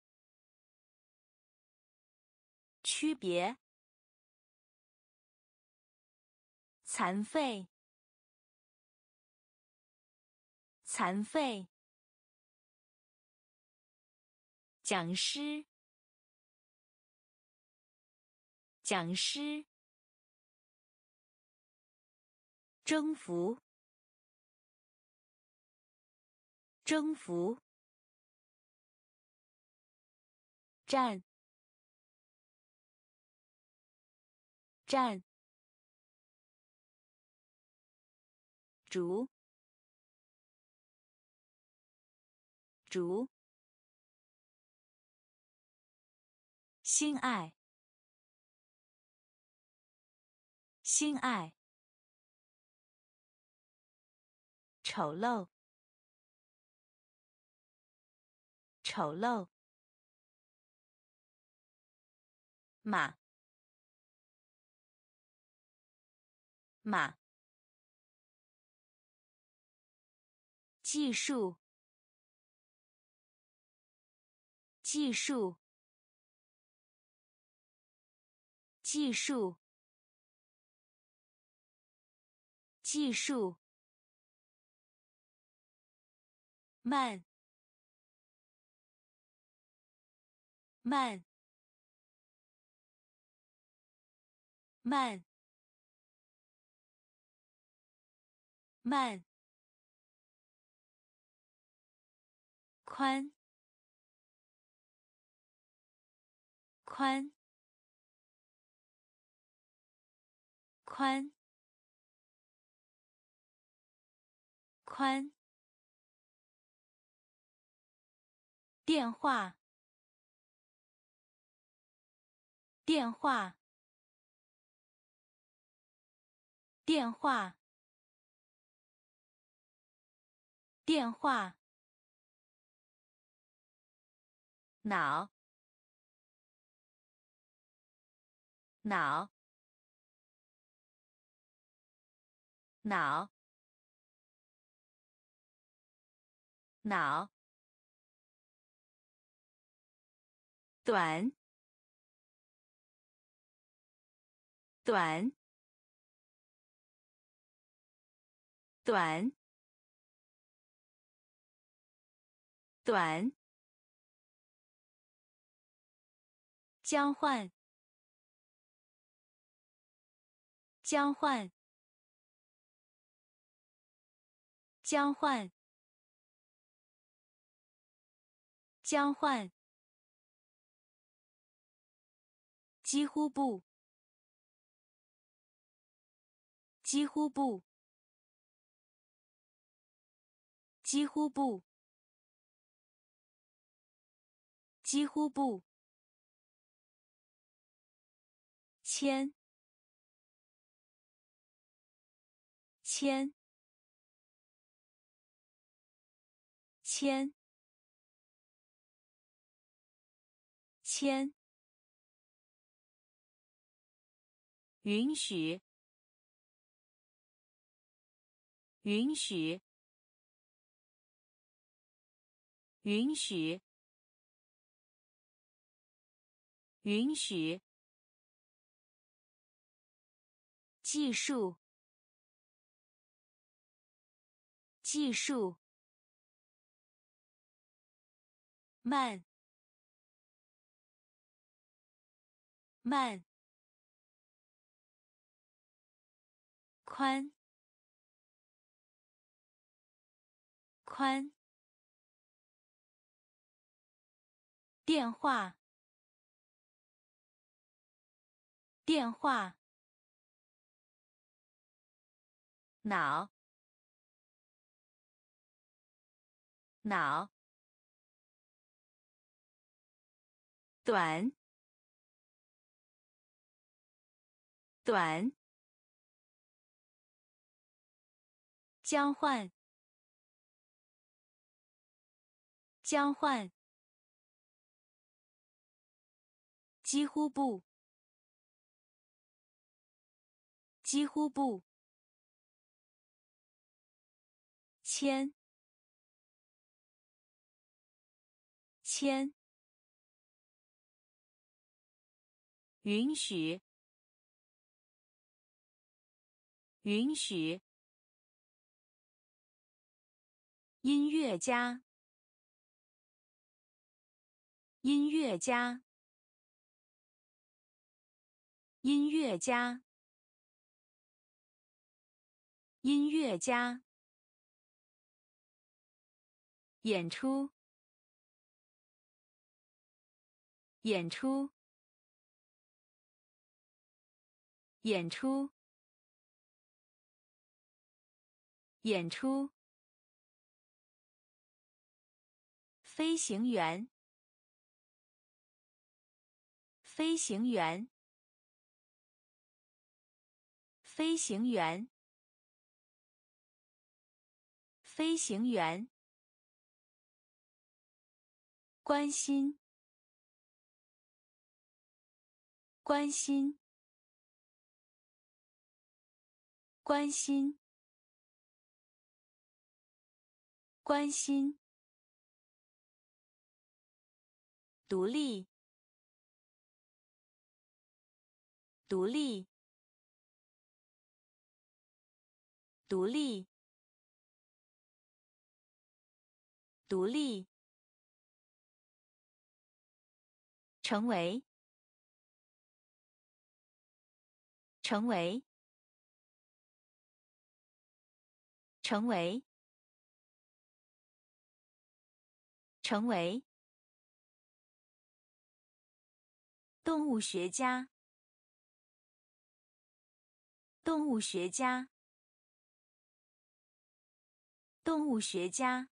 区别，残废，残废，讲师，讲师，征服，征服，战，战，逐，逐，心爱，心爱，丑陋，丑陋，马，马，技术，技术，技术，技术，慢，慢，慢，慢，宽，宽，宽，宽，电话，电话，电话，电话，脑，脑，脑，脑，短，短，短，短，交换，交换，交换，交换，几乎不，几乎不，几乎不，几乎不，签，签，签，签，允许，允许，允许，允许，技术，技术，慢，慢，宽， 宽，电话，电话，脑，脑，短，短，交换，交换，几乎不，几乎不，签，签，允许，允许，音乐家，音乐家，音乐家，音乐家，演出，演出，演出，演出，飞行员，飞行员，飞行员，飞行员，关心，关心，关心，关心，独立，独立，独立，独立，成为，成为，成为，成为，动物学家，动物学家，动物学家，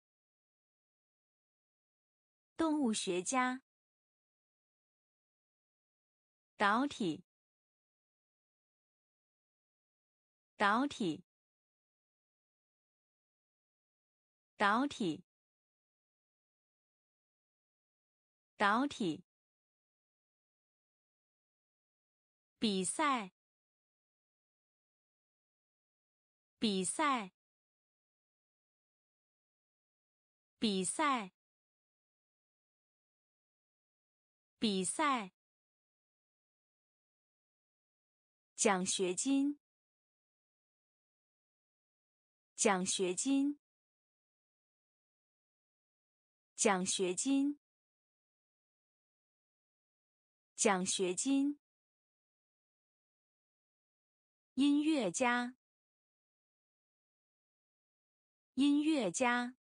动物学家，导体，导体，导体，导体，比赛，比赛，比赛，比赛，奖学金，奖学金，奖学金，奖学金，音乐家，音乐家，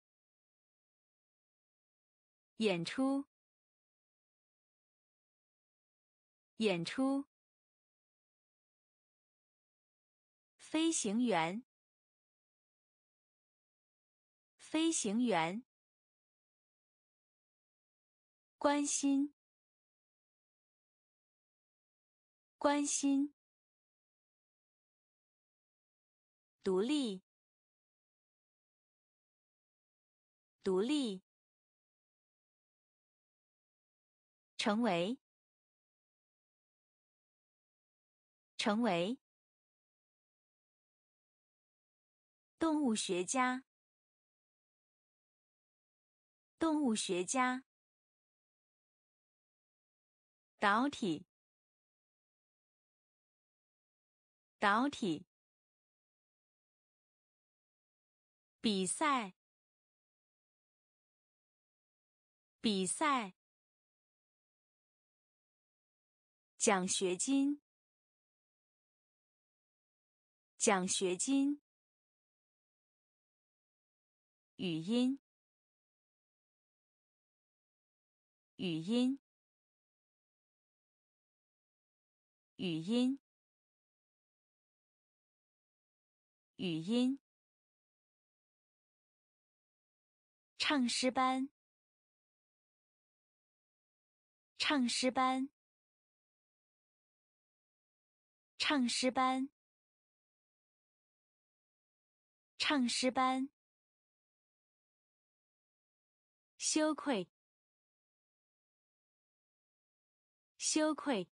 演出，演出，飞行员，飞行员，关心，关心，独立，独立，成为，成为，动物学家，动物学家，导体，导体，比赛，比赛，奖学金，奖学金， 语音，语音，语音，语音。唱诗班，唱诗班，唱诗班，唱诗班。羞愧，羞愧，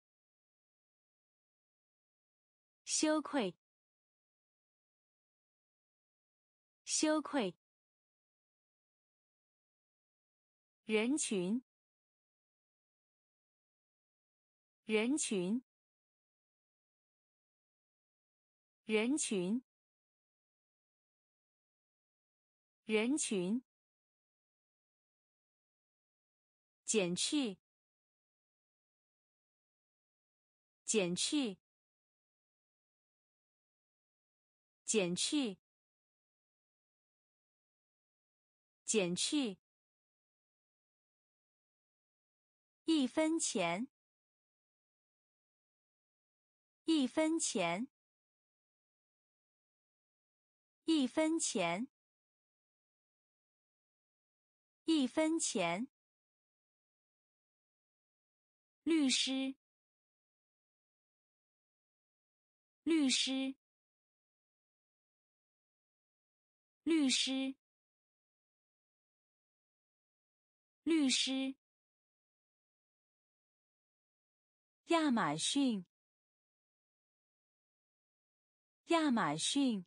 羞愧，羞愧。人群，人群，人群，人群。减去，减去，减去，减去。一分钱，一分钱，一分钱，一分钱。律师，律师，律师，律师。亚马逊，亚马逊，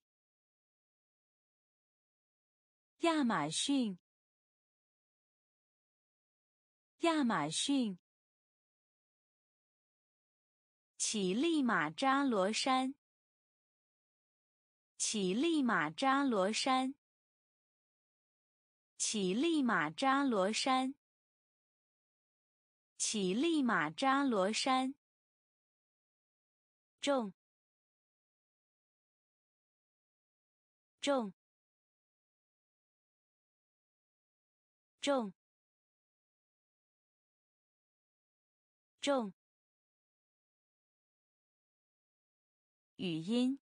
亚马逊，亚马逊。乞力马扎罗山，乞力马扎罗山，乞力马扎罗山，乞力马扎罗山。重，重，重，重。语音，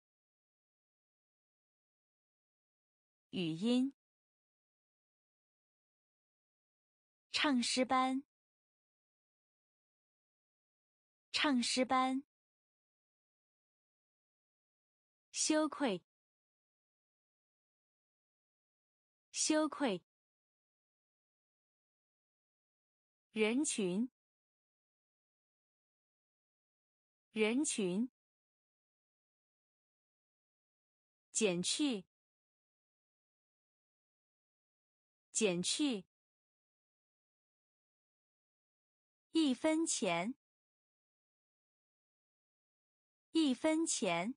语音。唱诗班，唱诗班。羞愧，羞愧。人群，人群。减去，减去。一分钱，一分钱。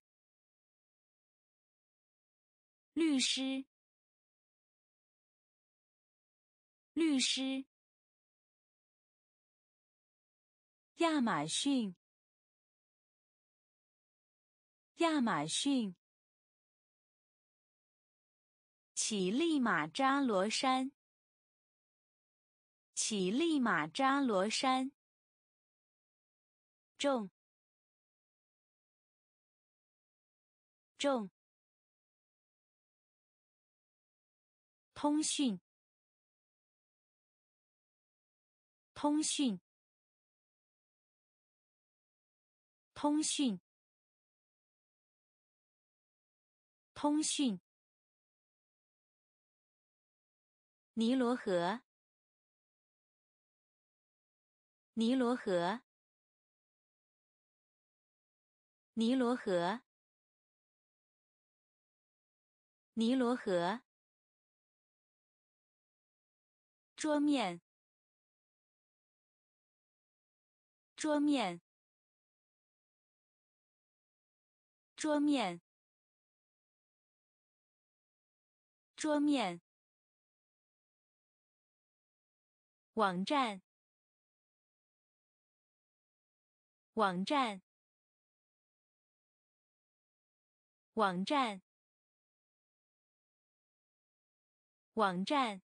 律师，律师。亚马逊，亚马逊。乞力马扎罗山，乞力马扎罗山。重，重。通讯，通讯，通讯，通讯。尼罗河，尼罗河，尼罗河，尼罗河。桌面，桌面，桌面，桌面。网站，网站，网站。 网站，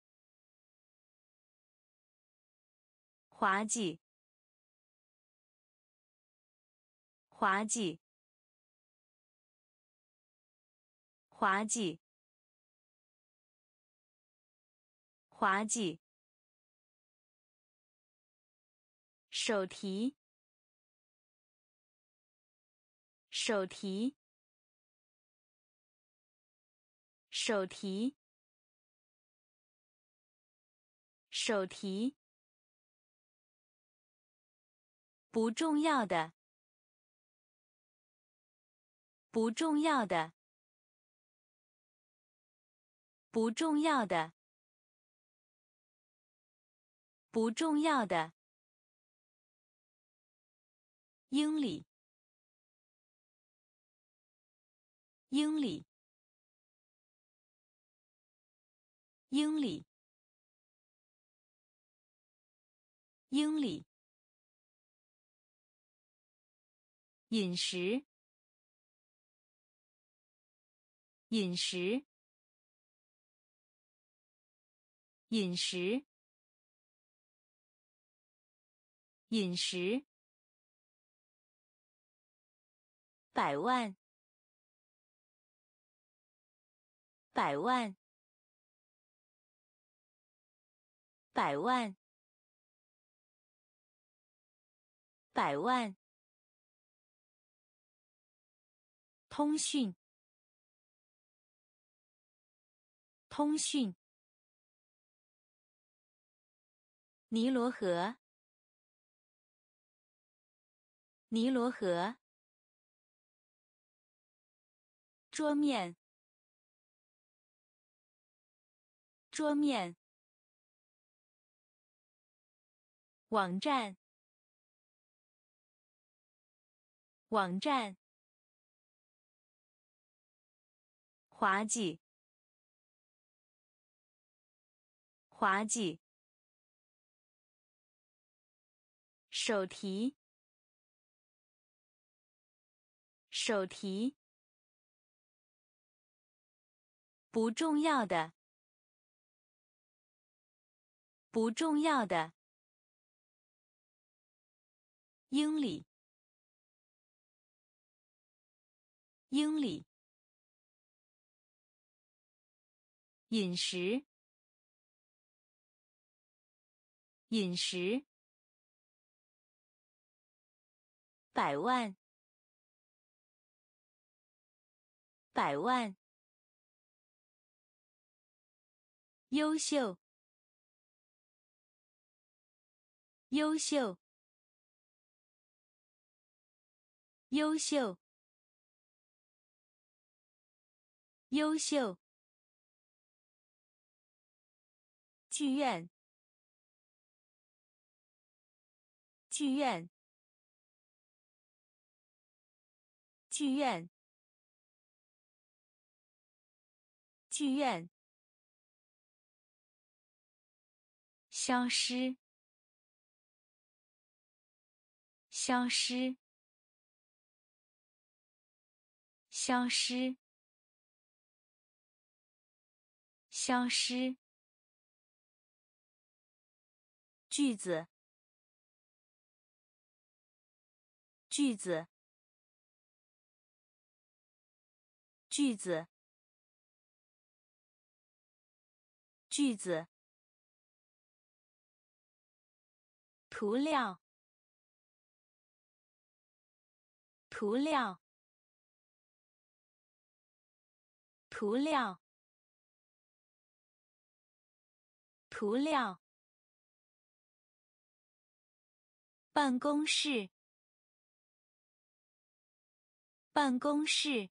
滑稽，滑稽，滑稽，滑稽。手提，手提，手提，手提。不重要的，不重要的，不重要的，不重要的。英里，英里，英里，英里。饮食，饮食，饮食，饮食。百万，百万，百万，百万。通讯，通讯。尼罗河，尼罗河。桌面，桌面。网站，网站。滑稽，滑稽。手提，手提。不重要的，不重要的。英里，英里。饮食，饮食。百万，百万。优秀，优秀，优秀，优秀。剧院，剧院，剧院，剧院。消失，消失，消失，消失。句子，句子，句子，句子。涂料，涂料，涂料，涂料。办公室，办公室，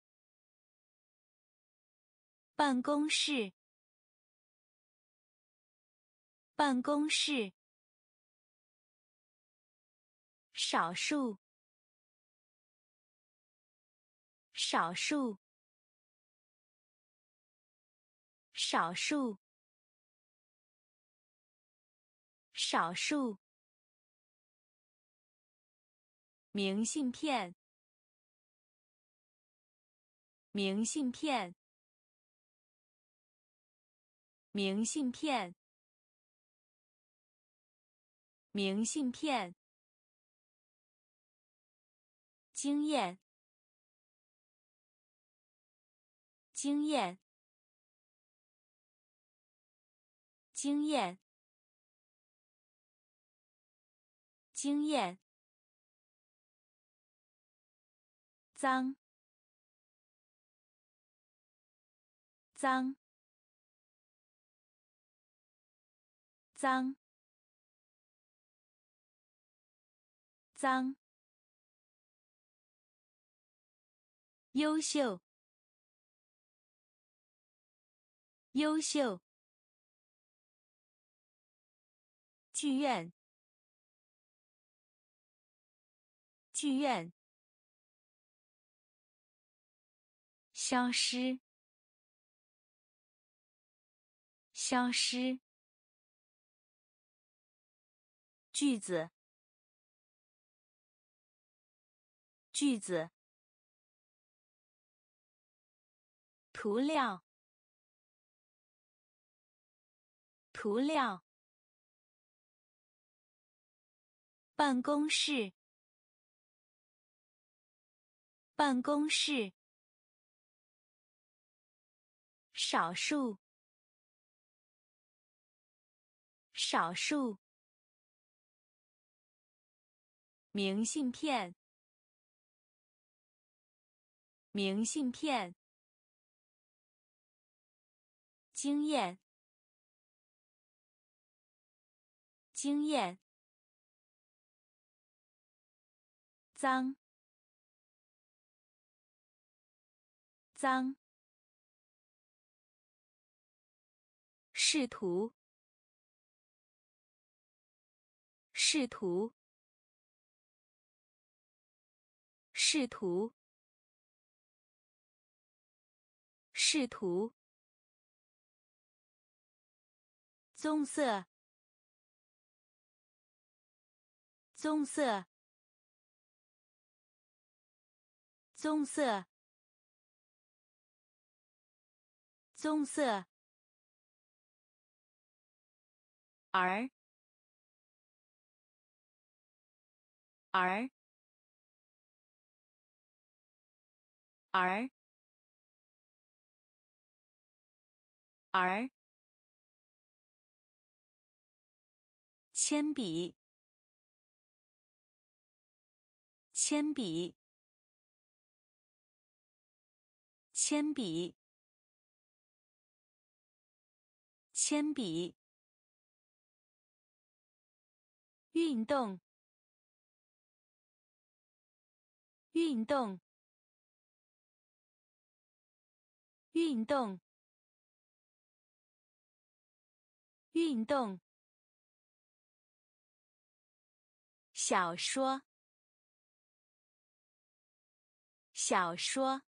办公室，办公室。少数，少数，少数，少数。明信片，明信片， 明信片，明信片。经验，经验，经验，经验。脏，脏，脏，脏。优秀，优秀。剧院，剧院。消失，消失。句子，句子。涂料，涂料。办公室，办公室。少数，少数。明信片，明信片。经验，经验。脏，脏。试图，试图，试图，试图。棕色，棕色，棕色，棕色。儿，儿，儿，儿。铅笔，铅笔，铅笔，铅笔。运动，运动，运动，运动。小说，小说，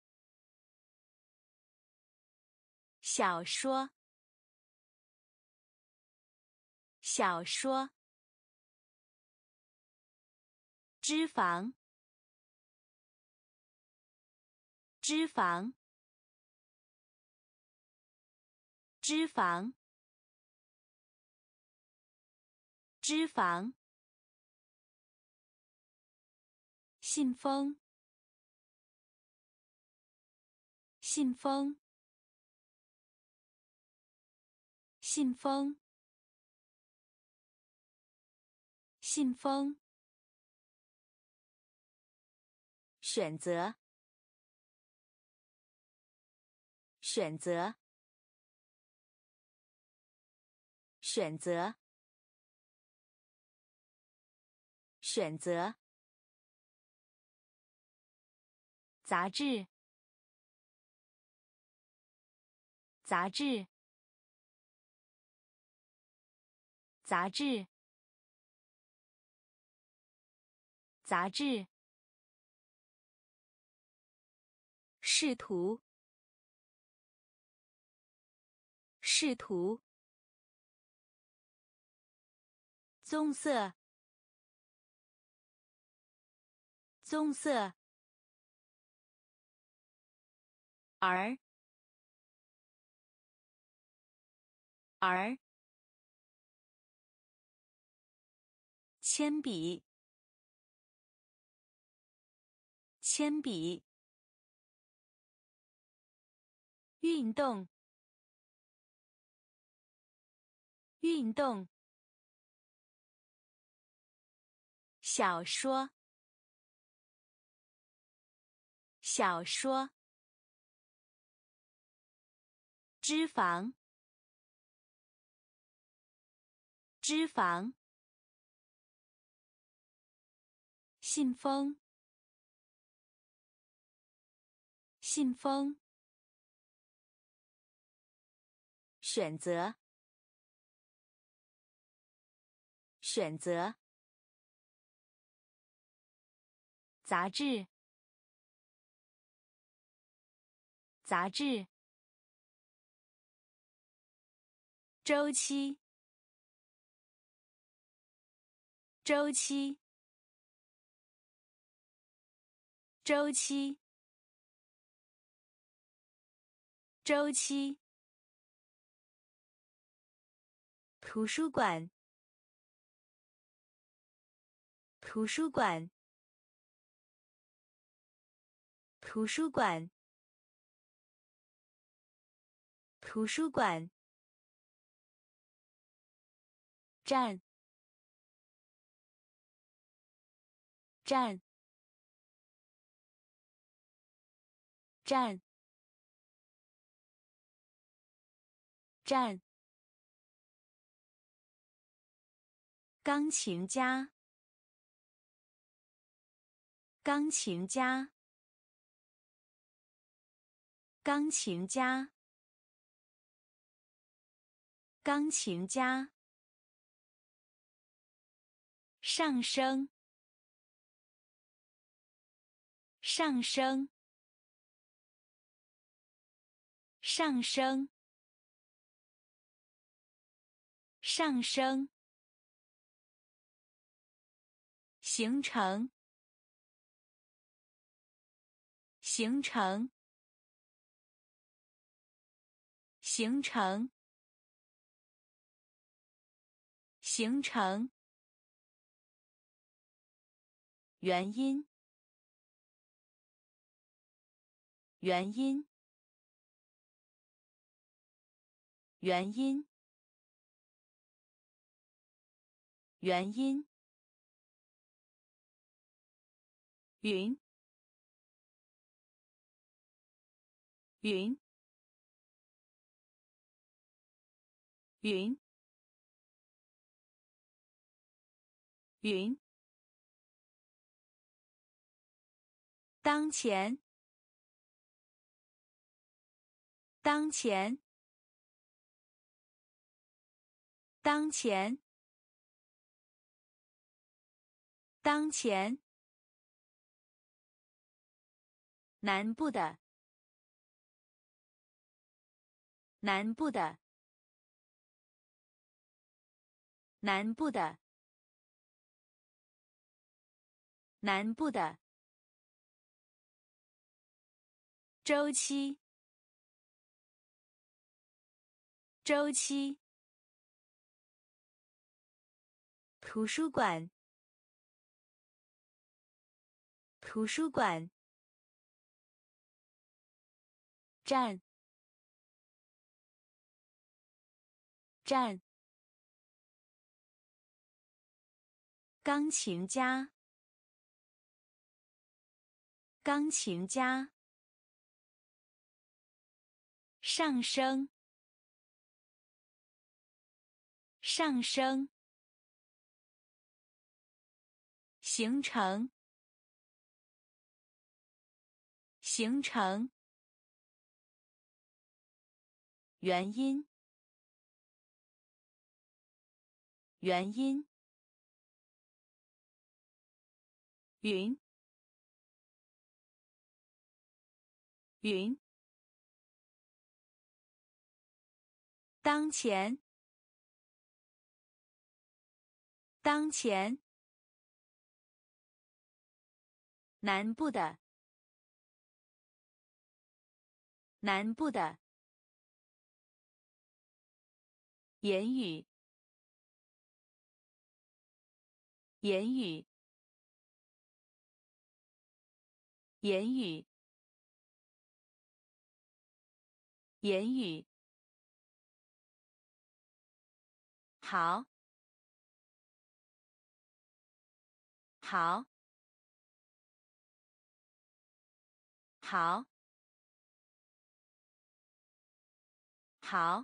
小说，小说。脂肪，脂肪，脂肪，脂肪。信封，信封，信封，信封。选择，选择，选择，选择。杂志，杂志，杂志，杂志。试图，试图。棕色，棕色。儿， 而，铅笔，铅笔，运动，运动，小说，小说，脂肪，脂肪，信封，信封，选择，选择，杂志，杂志，周期，周期，周期，周期，图书馆，图书馆，图书馆，图书馆，站，站，站，站，钢琴家，钢琴家，钢琴家，钢琴家，上升，上升，上升，上升，形成，形成，形成，形成，原因，原因，原因，原因，云，云，云，云，当前，当前，当前，当前，南部的，南部的，南部的，南部的，周期，周期，图书馆，图书馆，站，站，钢琴家，钢琴家，上升，上升，形成，形成，原因，原因，云，云，当前，当前，南部的，南部的， 言语，言语，言语，言语。好，好，好，好。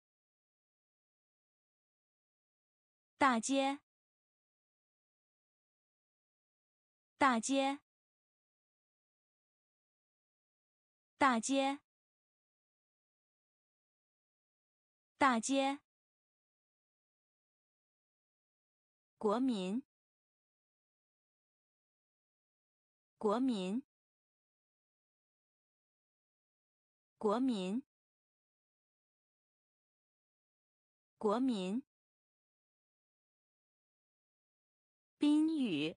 大街，大街，大街，大街。国民，国民，国民，国民。宾语，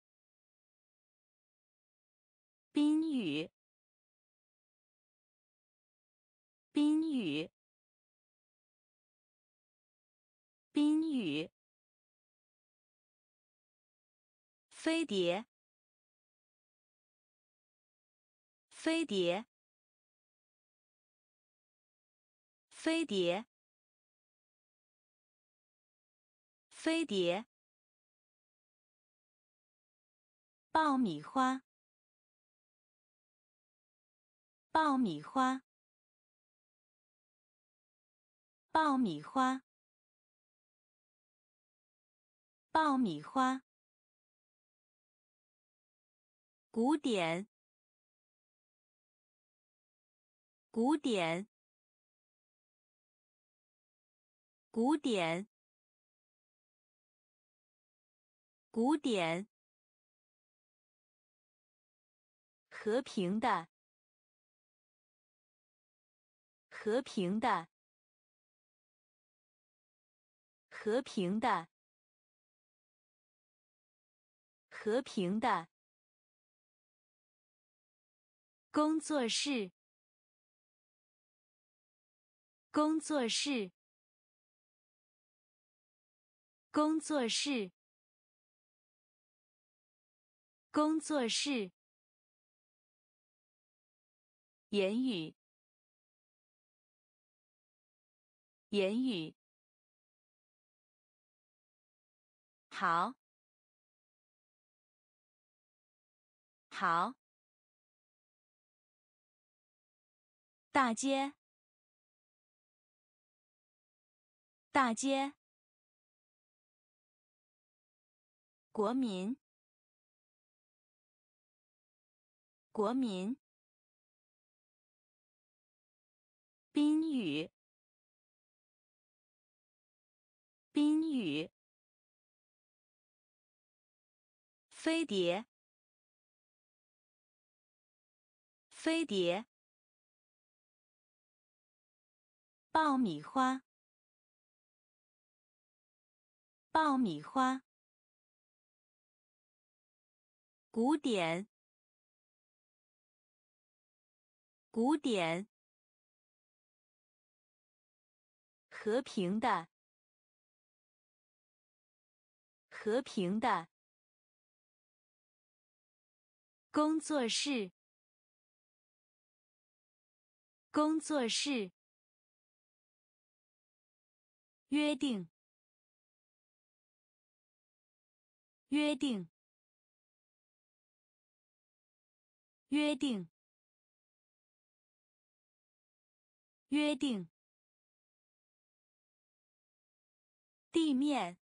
宾语，宾语，宾语。飞碟，飞碟，飞碟，飞碟。爆米花，爆米花，爆米花，爆米花。古典，古典，古典，古典。和平的，和平的，和平的，和平的。工作室，工作室，工作室，工作室。言语，言语。好，好。大街，大街。国民，国民。宾语，宾语。飞碟，飞碟。爆米花，爆米花。古典，古典。和平的，和平的。工作室，工作室。约定，约定，约定，约定。地面，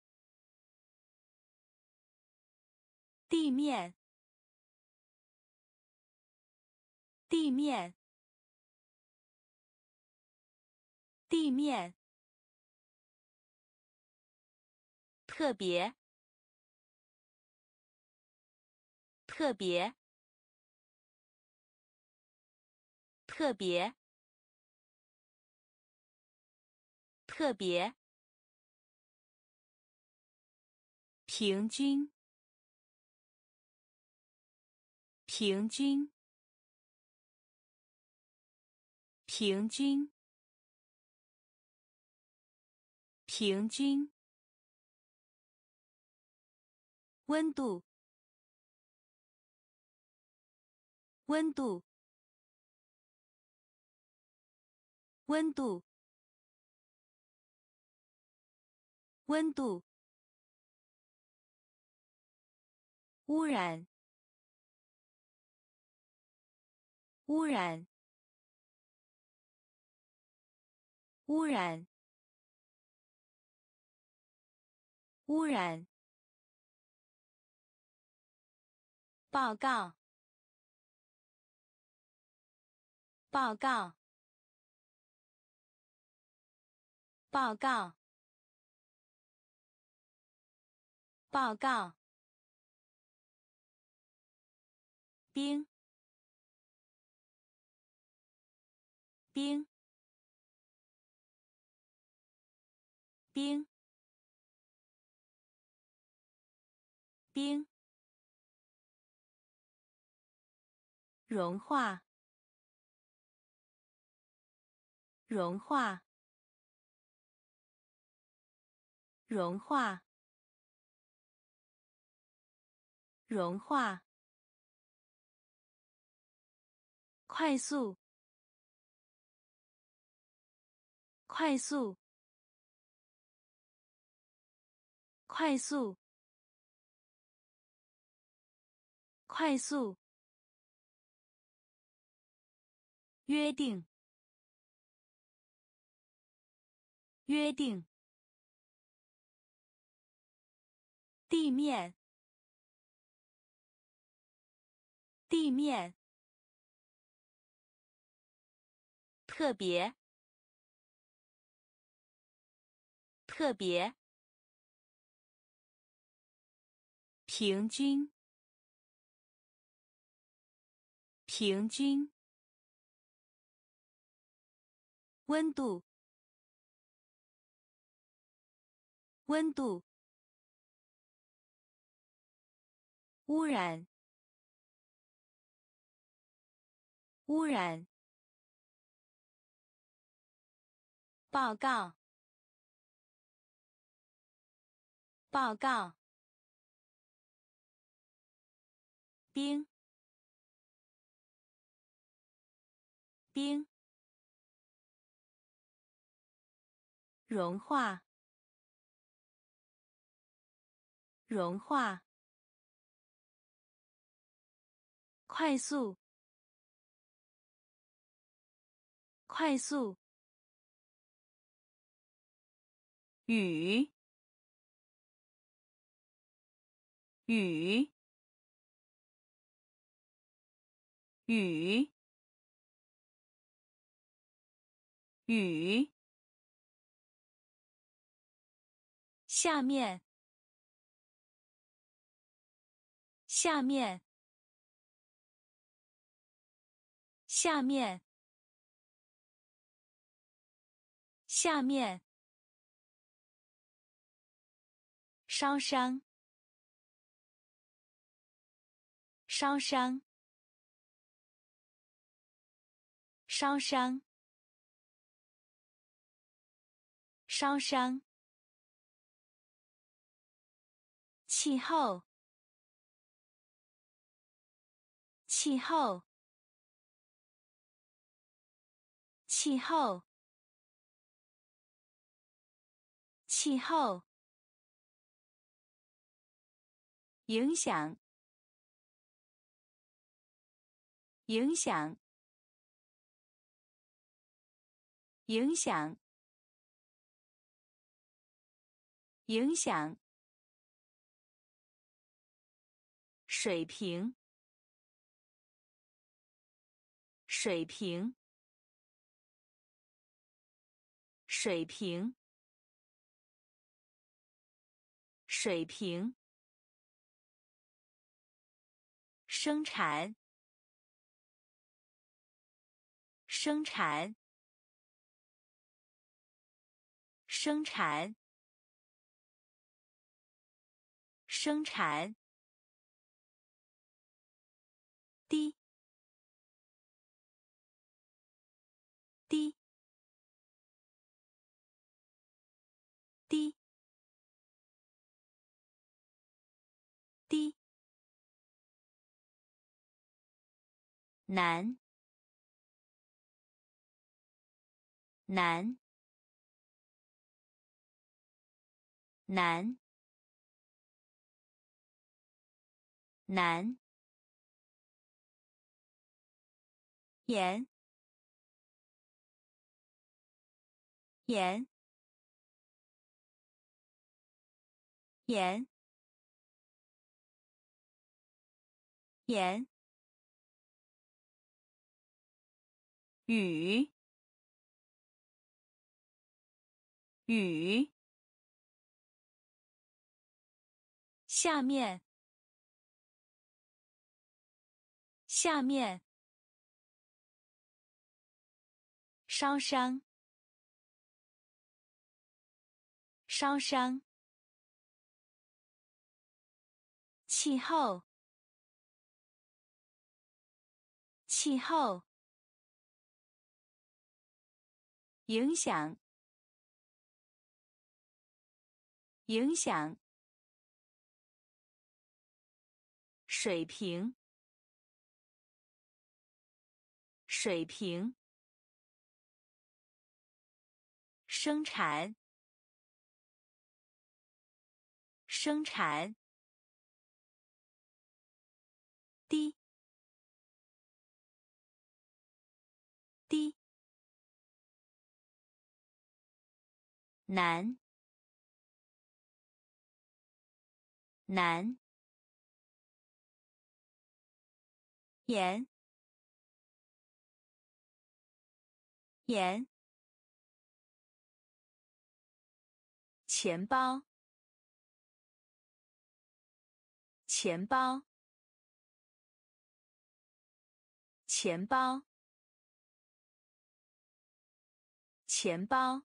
地面，地面，地面。特别，特别，特别，特别。平均，平均，平均。 平均。温度，温度，温度，温度。污染，污染，污染，污染。报告，报告，报告，报告。冰，冰，冰，冰。融化，融化，融化，融化。快速，快速，快速，快速。约定，约定。地面，地面。特别，特别。平均，平均。温度，温度。污染，污染。报告，报告。冰，冰。融化，融化。快速，快速。雨，雨，雨，雨。下面，下面，下面，下面。烧伤，烧伤，烧伤，烧伤。气候，气候，气候，气候。影响，影响，影响，影响。水平，水平，水平，水平。生产，生产，生产，生产。低，低， 难，难，难，难，盐，盐，盐，盐，雨，雨，下面，下面，烧伤，烧伤，气候，气候，影响，影响，水平，水平，生产，生产，低，低，难，难，盐，盐，钱包，钱包，钱包，钱包，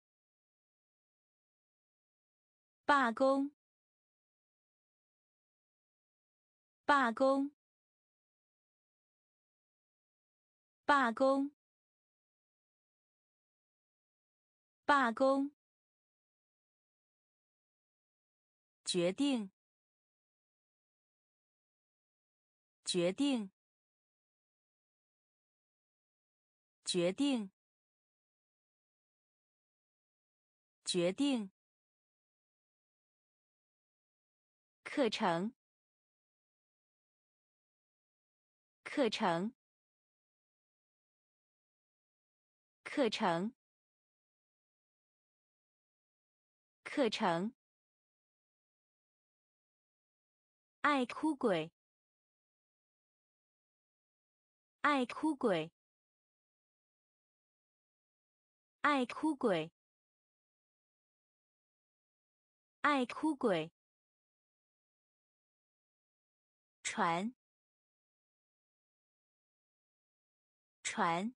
罢工，罢工，罢工，罢工，决定，决定，决定，决定，课程，课程，课程，课程，爱哭鬼，爱哭鬼，爱哭鬼，爱哭鬼，船，船，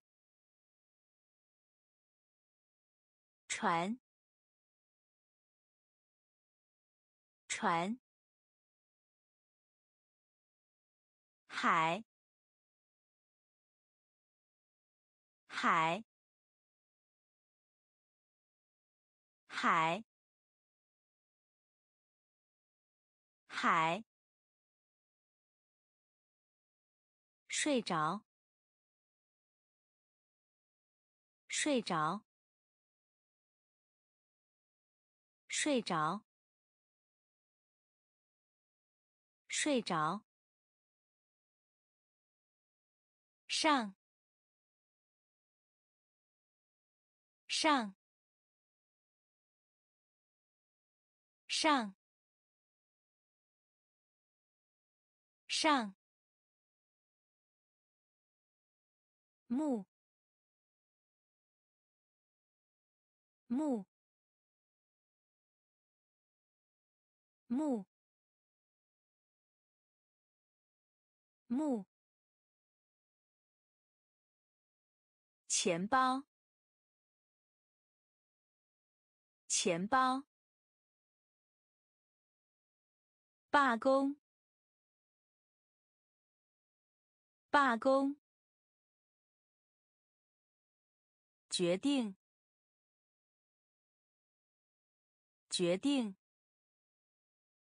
船，船，海，海，海，海，睡着，睡着，睡着，睡着，上，上，上，上，木，木，木，木，钱包，钱包，罢工，罢工，决定，决定，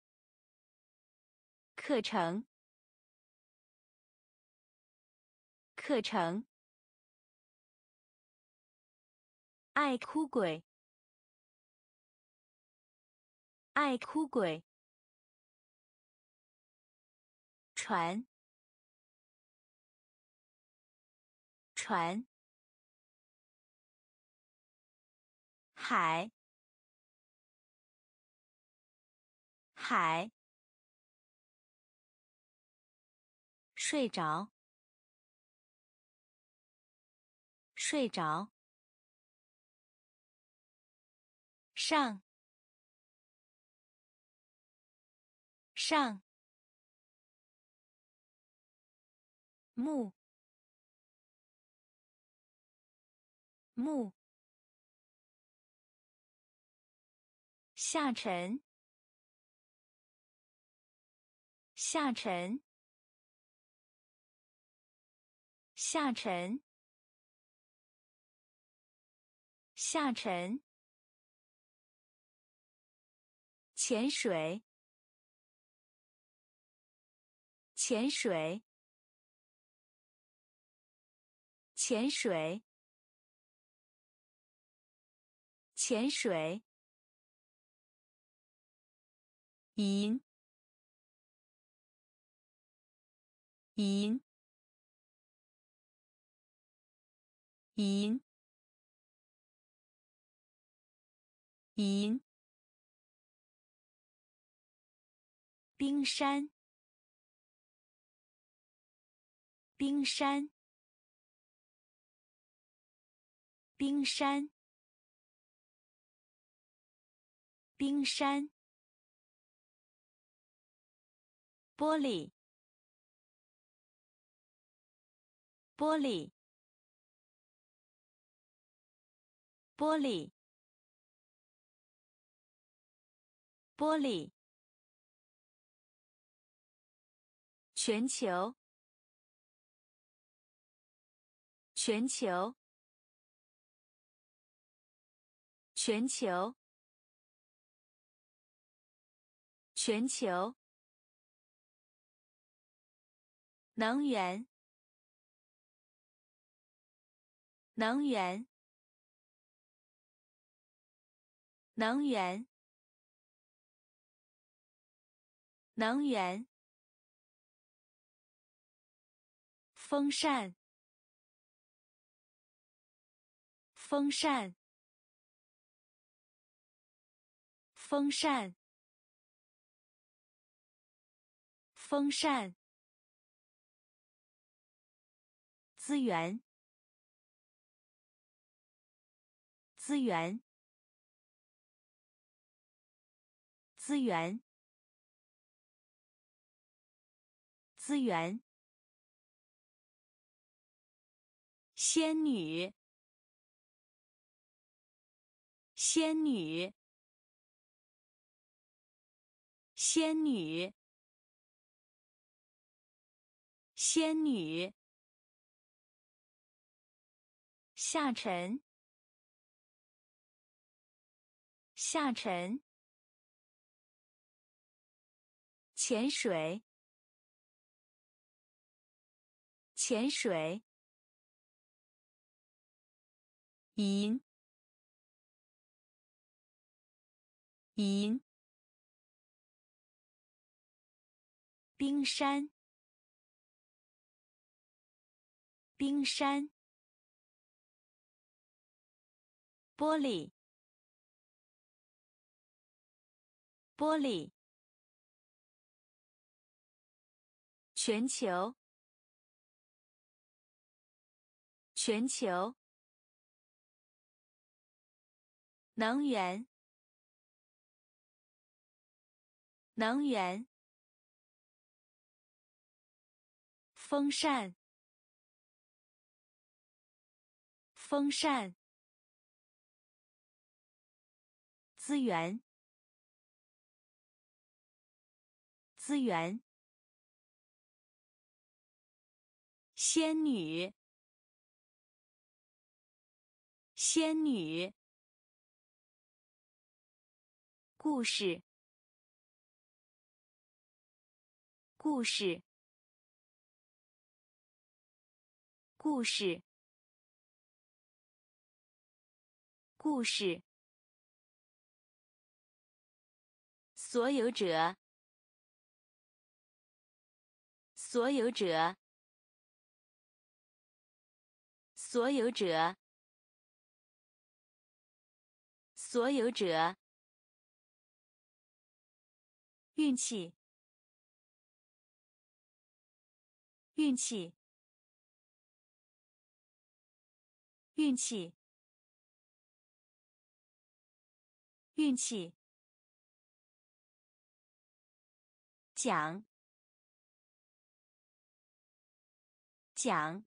课程， 课程。爱哭鬼，爱哭鬼。船，船。海，海。睡着，睡着。上，上。木，木。下沉，下沉，下沉，下沉。潜水，潜水，潜水，潜水。银，银，银，银。冰山，冰山，冰山，冰山。玻璃，玻璃，玻璃，玻璃。全球，全球，全球，全球。能源，能源，能源，能源。风扇，风扇，风扇，风扇。资源，资源，资源，资源。仙女，仙女，仙女，仙女。下沉，下沉。潜水，潜水。银，银。冰山，冰山。玻璃，玻璃。全球，全球。能源，能源。风扇，风扇。资源，资源。仙女，仙女。故事，故事， 故事，故事。所有者，所有者，所有者，所有者。运气，运气，运气，运气。讲，讲，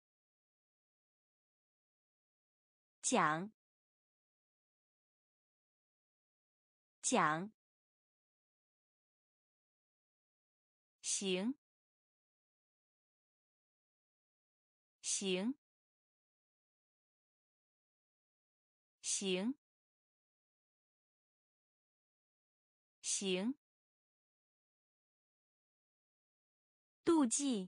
讲，讲。行，行，行，行。妒忌，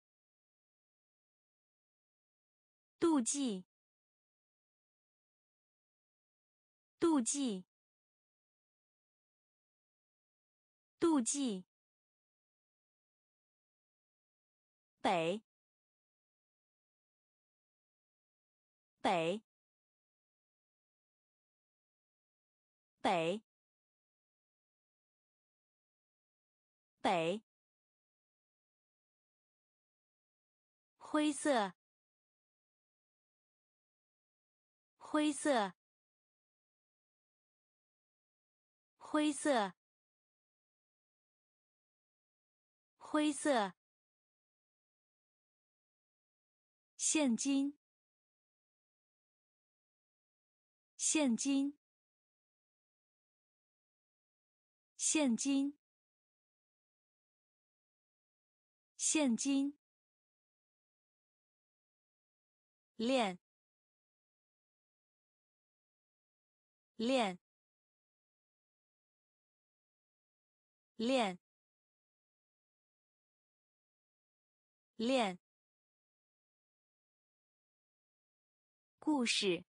妒忌，妒忌，妒忌。北，北，北，北。灰色，灰色，灰色，灰色。现金，现金，现金，现金。练，练，练，练。故事，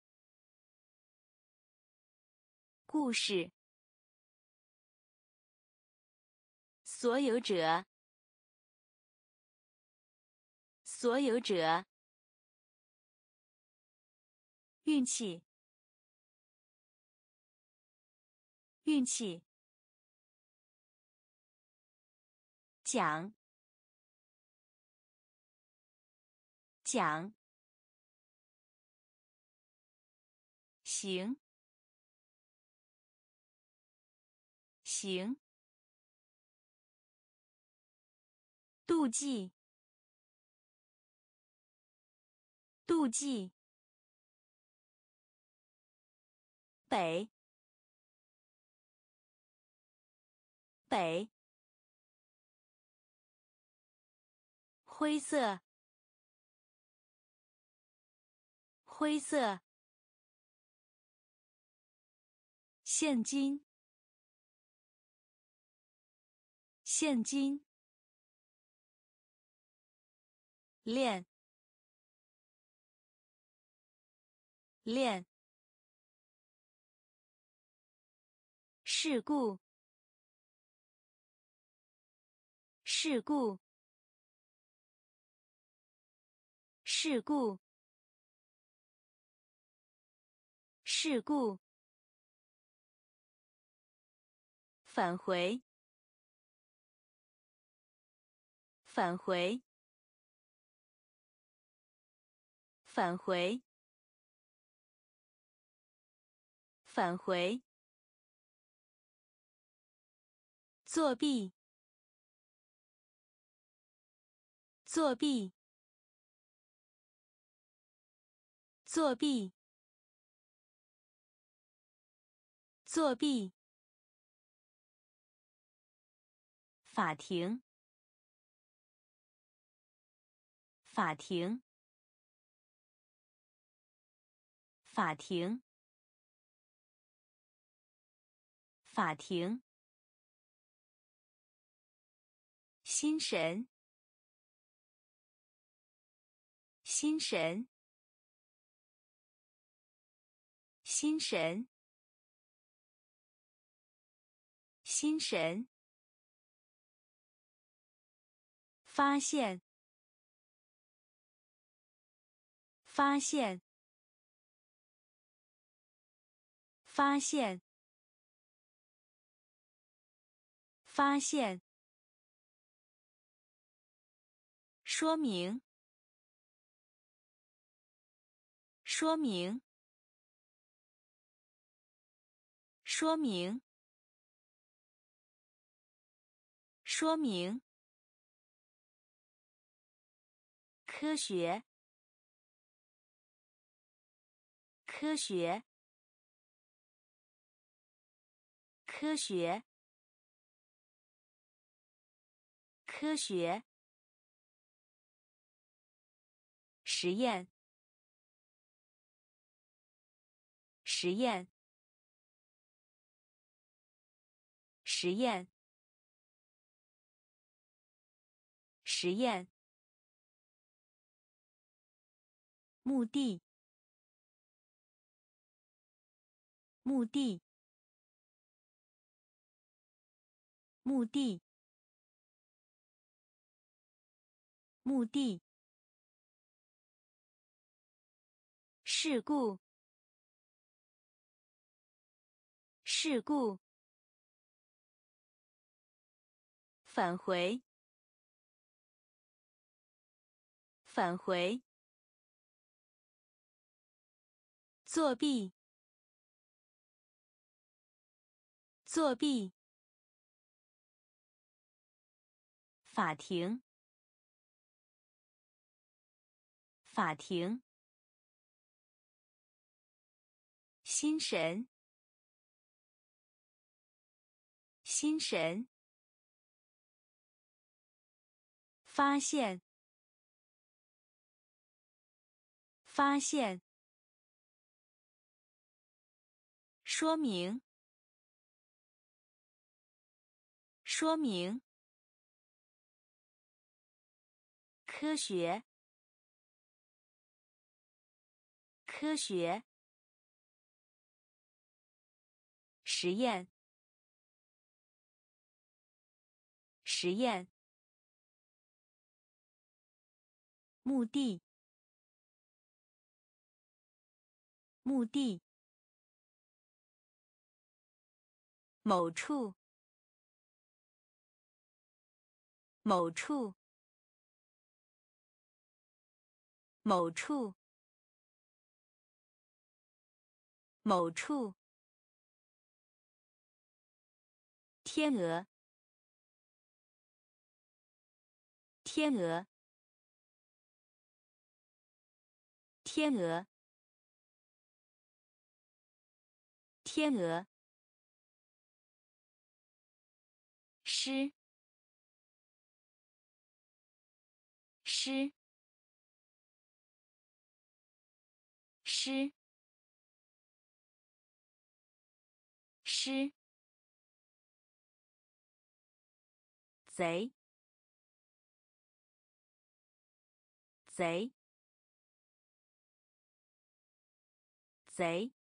故事。所有者，所有者。运气，运气。讲，讲。行，行。妒忌，妒忌。北，北。灰色，灰色。现金，现金。练，练。事故，事故，事故，事故。返回，返回，返回，返回。作弊，作弊，作弊，作弊。法庭，法庭，法庭，法庭。心神， 心神，心神，心神，发现，发现，发现，发现，说明，说明，说明，说明，科学，科学，科学，科学，实验，实验，实验，实验，目的，目的，目的，目的，事故，事故，返回，返回，作弊，作弊，法庭，法庭，心神，心神，发现，发现，说明，说明，科学，科学，实验，实验，目的，目的，某处，某处，某处，某处，天鹅，天鹅，天鹅，天鹅，诗，诗，诗，诗，贼，贼，贼，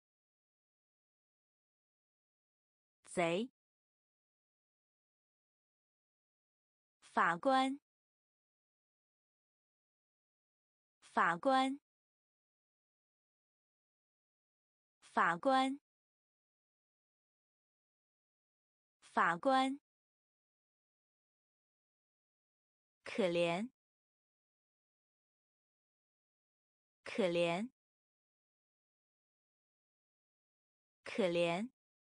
贼，法官，法官，法官，法官，可怜，可怜，可怜，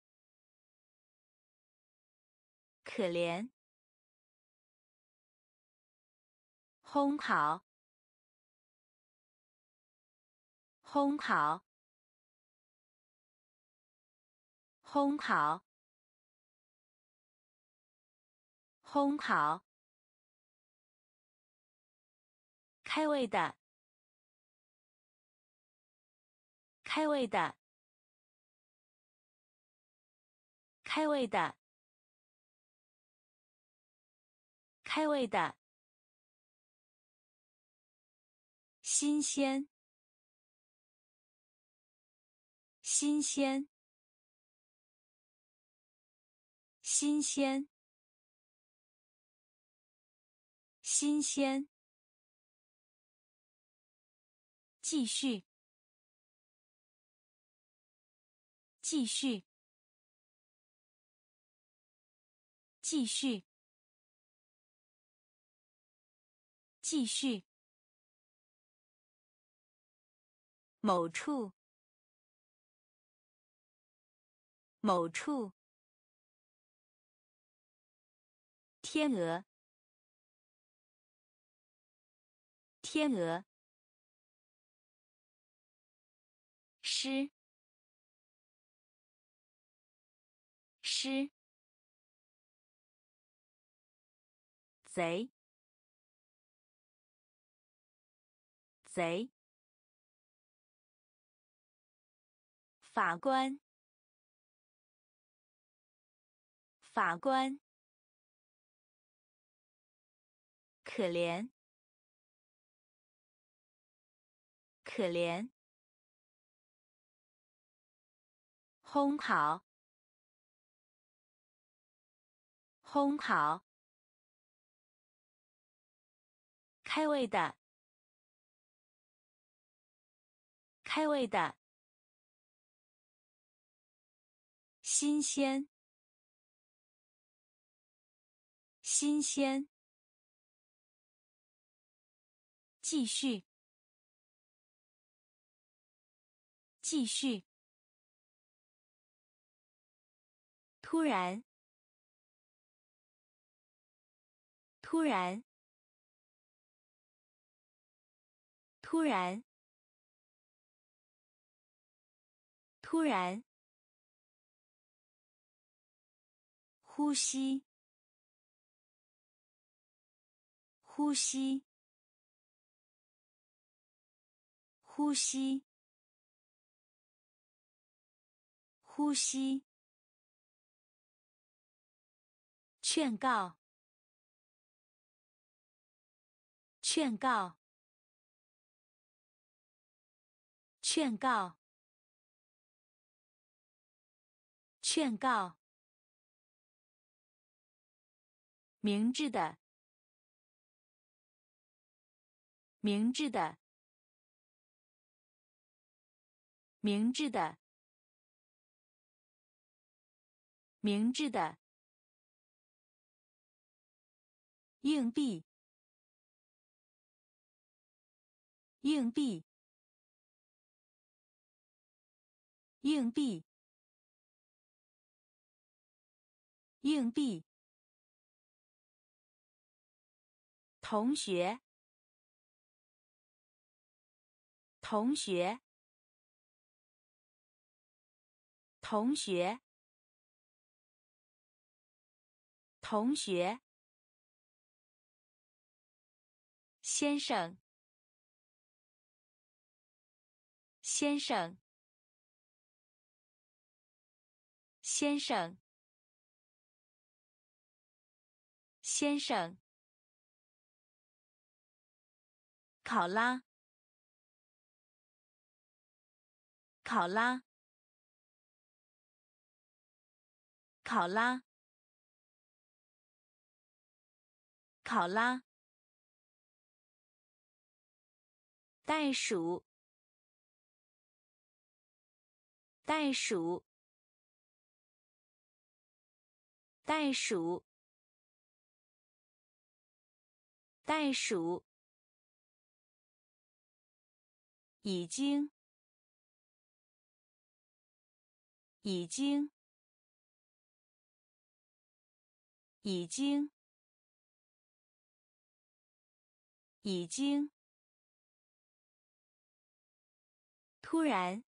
可怜，烘烤，烘烤，烘烤，烘烤，开胃的，开胃的，开胃的，开胃的， 新鲜，新鲜，新鲜，新鲜。继续，继续，继续，继续。某处，某处。天鹅，天鹅。诗，诗。贼，贼。法官，法官。可怜，可怜。烘烤，烘烤。开胃的，开胃的。新鲜，新鲜。继续，继续。突然，突然，突然，突然。呼吸，呼吸，呼吸，呼吸。劝告，劝告，劝告，劝告。明智的，明智的，明智的，明智的。硬币，硬币，硬币，硬币。同学，同学，同学，同学。先生，先生，先生，先生。考拉，考拉，考拉，考拉。袋鼠，袋鼠，袋鼠，袋鼠。已经，已经，已经，已经。突然，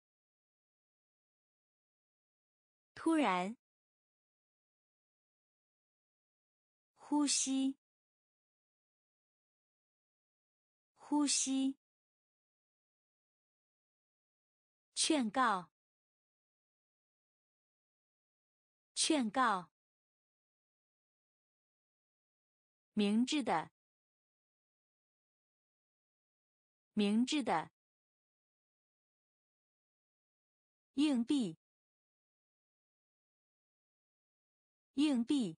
突然。呼吸，呼吸。劝告，劝告。明智的， 明智的硬币，硬币。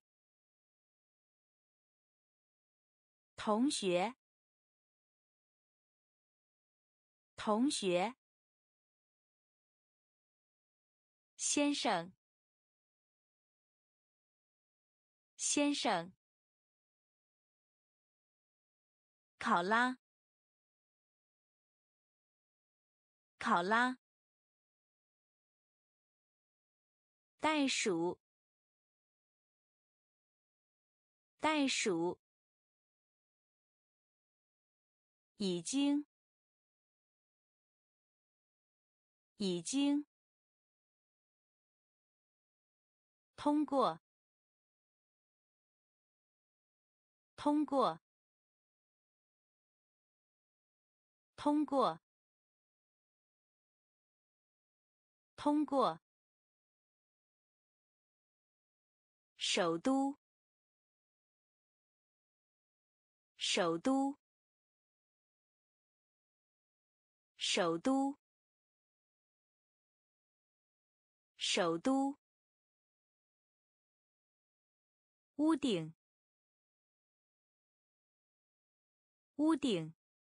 同学，同学。先生，先生。考拉，考拉。袋鼠，袋鼠。已经，已经。通过，通过，通过，通过。首都，首都，首都，首都。屋顶，屋顶，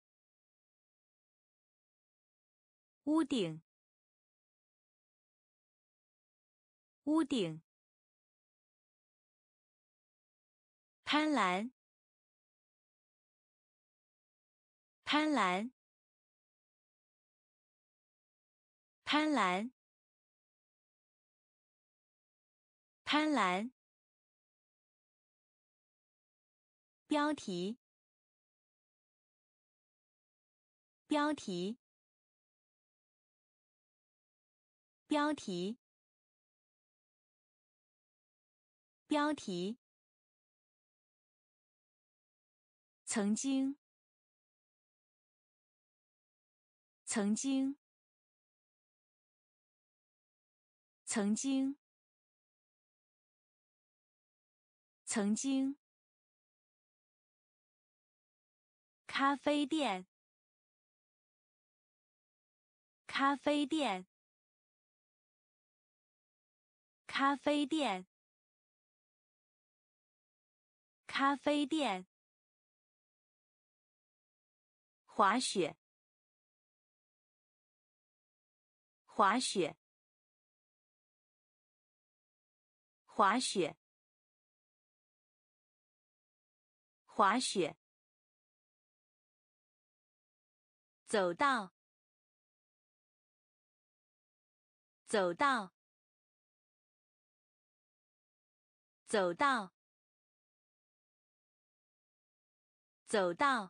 屋顶，屋顶。贪婪，贪婪，贪婪，贪婪。标题，标题，标题，标题。曾经，曾经，曾经，曾经。咖啡店，咖啡店，咖啡店，咖啡店。滑雪，滑雪，滑雪，滑雪。走道，走道，走道，走道。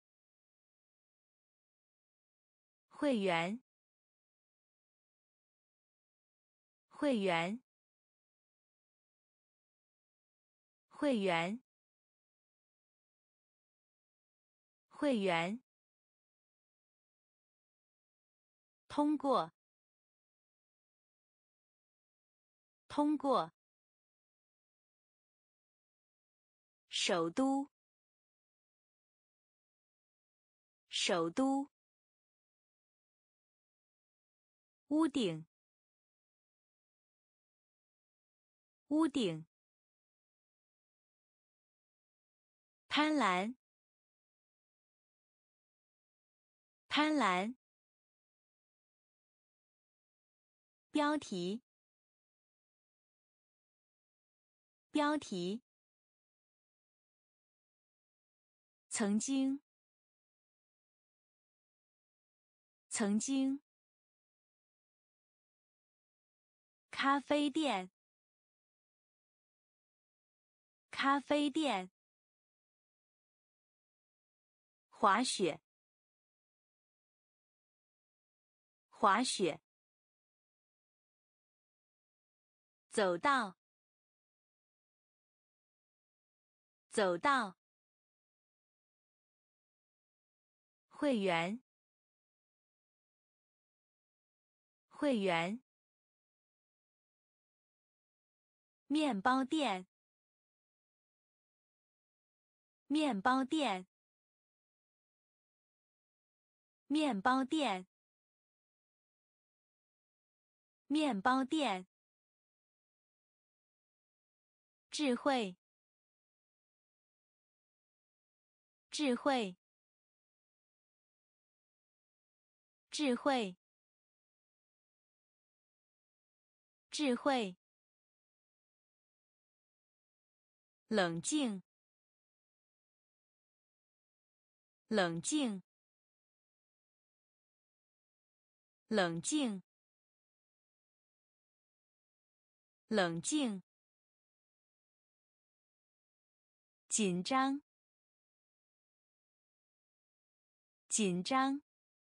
会员，会员，会员，会员。通过，通过。首都，首都。屋顶，屋顶。贪婪，贪婪。标题，标题。曾经，曾经。咖啡店，咖啡店。滑雪，滑雪。走道，走道。会员，会员。面包店，面包店。 面包店，面包店。智慧，智慧，智慧，智慧。冷静，冷静，冷静，冷静。紧张，紧张，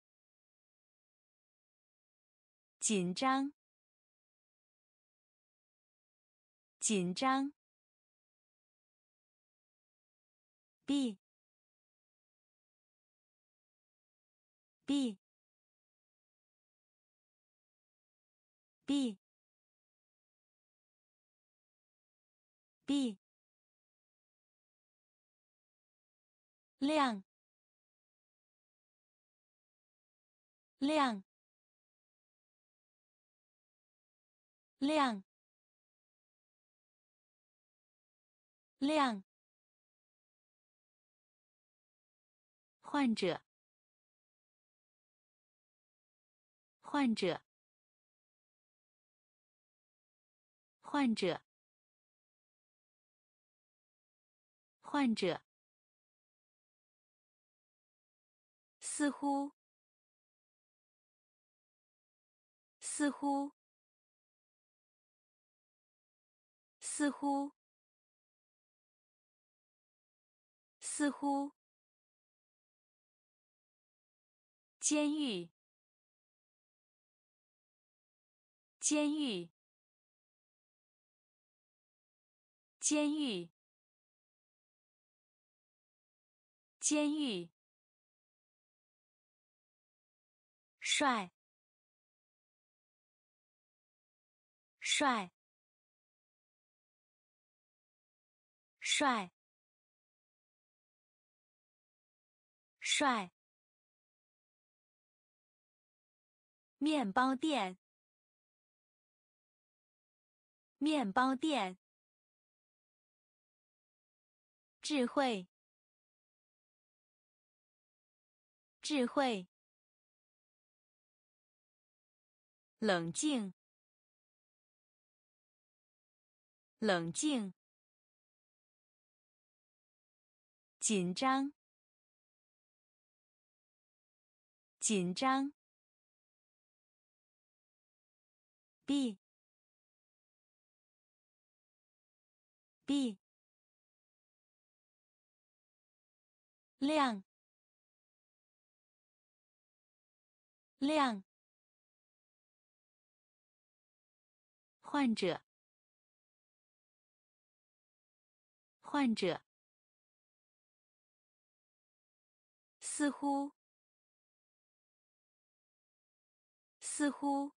紧张，紧张。B B B B 亮，亮，亮，亮。患者，患者，患者，患者。似乎，似乎，似乎，似乎。监狱，监狱，监狱，监狱。帅，帅，帅，帅。面包店，面包店。智慧，智慧。冷静，冷静。紧张，紧张。B B 亮，亮。患者，患者。似乎，似乎。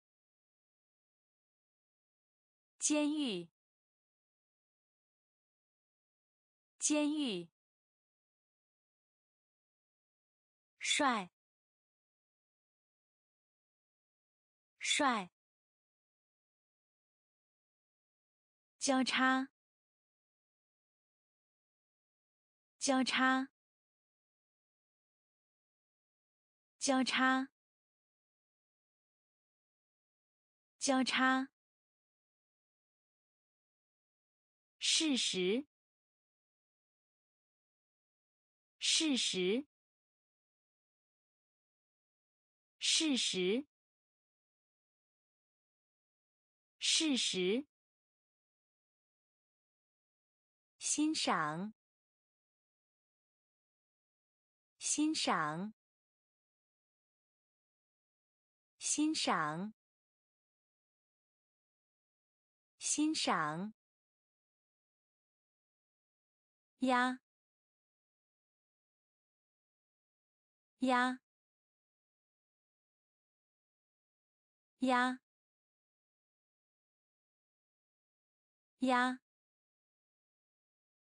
监狱，监狱。帅，帅。交叉，交叉，交叉，交叉。事实，事实，事实，事实。欣赏，欣赏，欣赏，欣赏。鸭，鸭，鸭，鸭。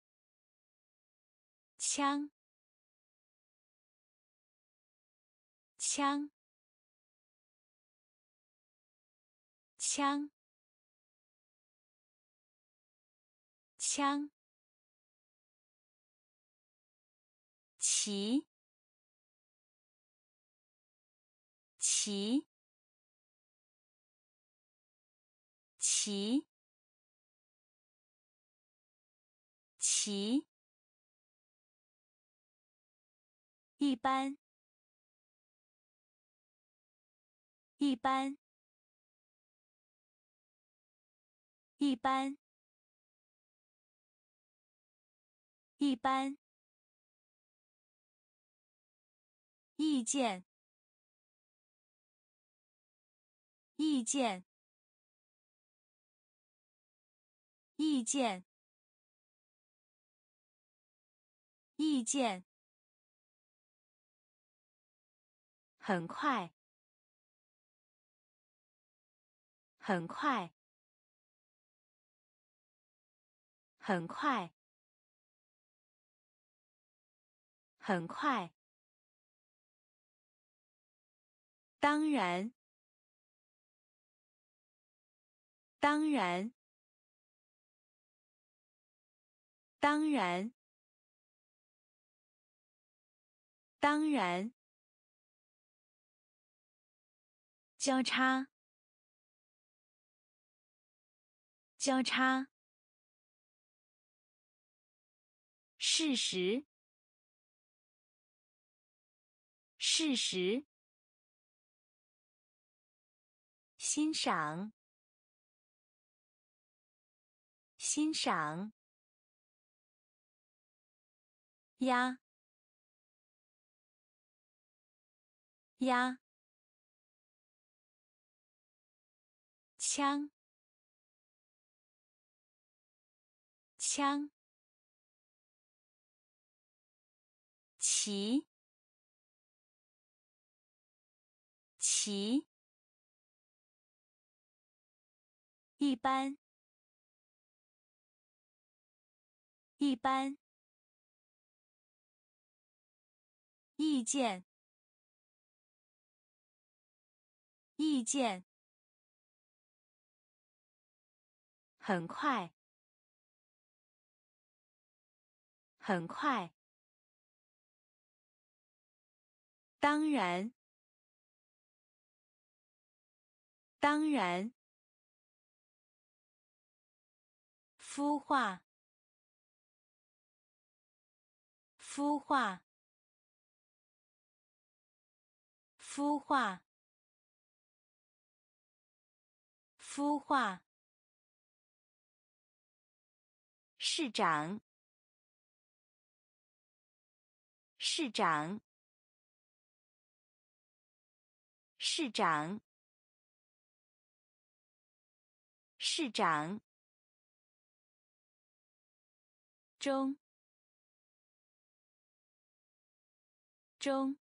枪， 枪，枪，枪，骑，骑，骑，骑，一般，一般，一般，一般，意见，意见，意见，意见，很快，很快，很快，很快，当然，当然，当然，当然，交叉，交叉，事实，事实，欣赏，欣赏，压，压，枪，枪，骑，骑，一般，一般，意见，意见，很快，很快，当然，当然，孵化，孵化，孵化，孵化，市长，市长，市长，市长，中，中，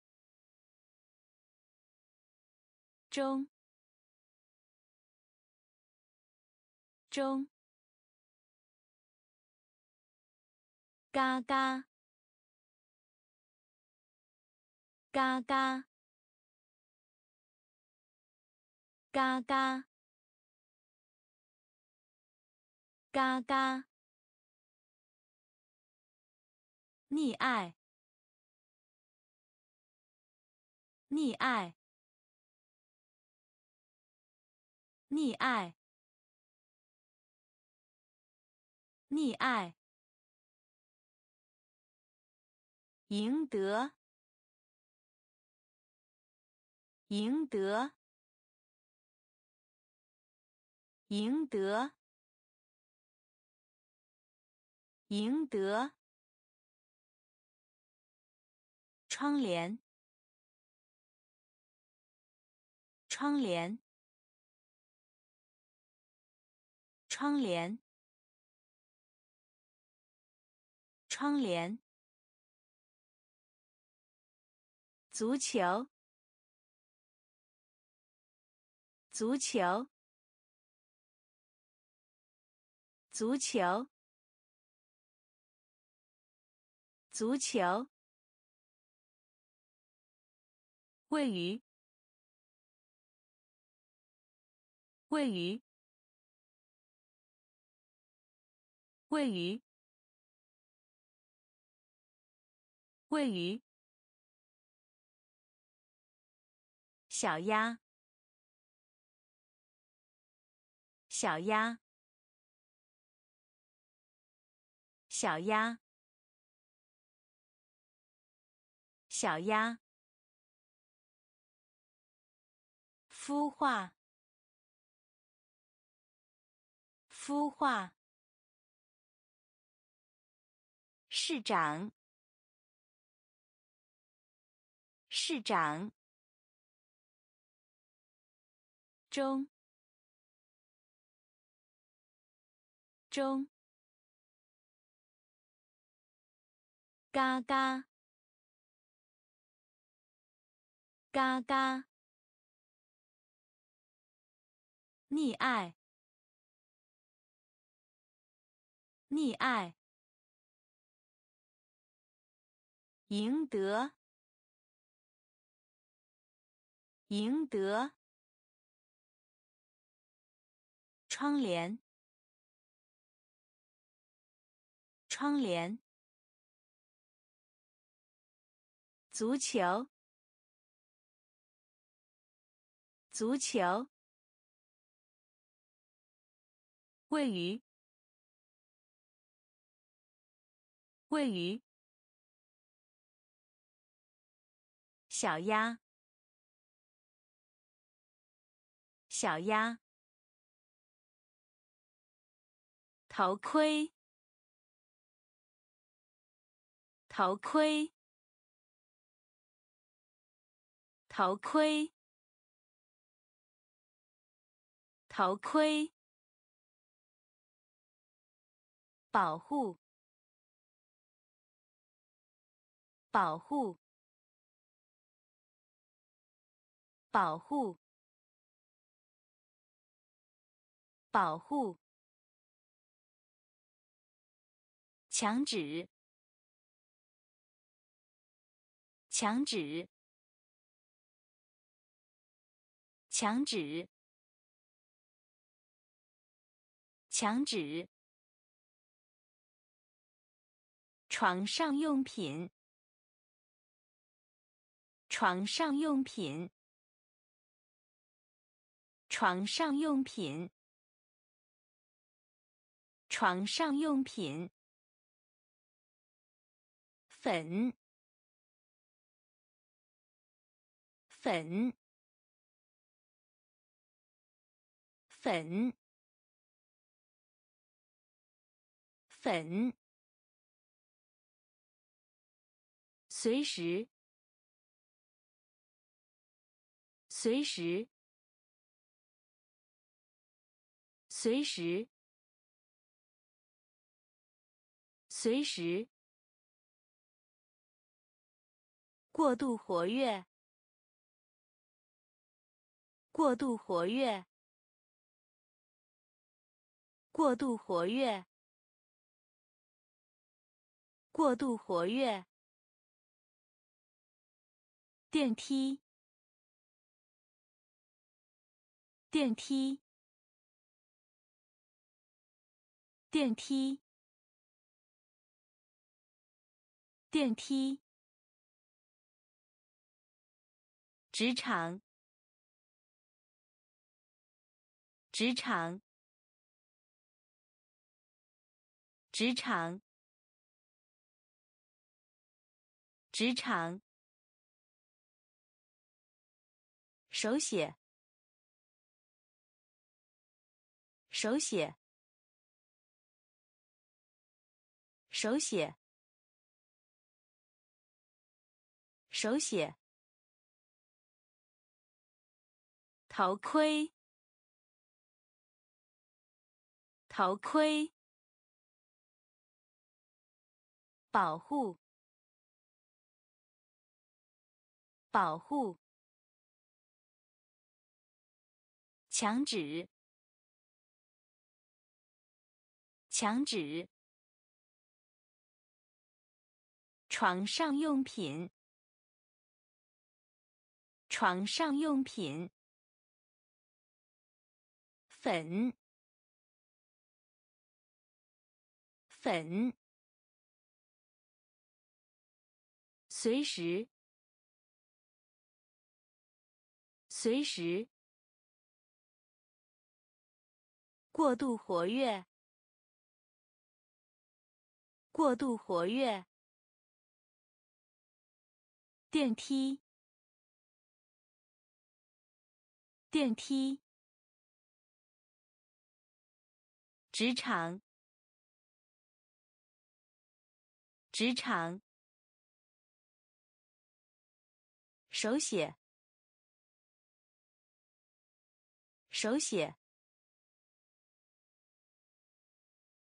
中，中，嘎嘎，嘎嘎，嘎嘎，嘎嘎，溺爱，溺爱，溺爱，溺爱，赢得，赢得，赢得，赢得，窗帘，窗帘，窗帘，窗帘，足球，足球，足球，足球， 位于，位于，位于，位于，小鸭，小鸭，小鸭，小鸭，孵化，孵化，市长，市长，中，中，嘎嘎，嘎嘎，溺爱，溺爱，赢得，赢得，窗帘，窗帘，足球，足球，位于，位于，小鸭，小鸭，头盔，头盔，头盔，头盔，保护，保护，保护，保护，墙纸，墙纸，墙纸，墙纸，床上用品，床上用品，床上用品，床上用品，粉，粉，粉，粉，随时，随时，随时，随时，过度活跃，过度活跃，过度活跃，过度活跃，电梯，电梯，电梯，电梯，职场，职场，职场，职场，手写，手写，手写，手写，头盔，头盔，保护，保护，墙纸，墙纸，床上用品， 床上用品。粉，粉。随时，随时。过度活跃，过度活跃。电梯，电梯。职场，职场。手写，手写。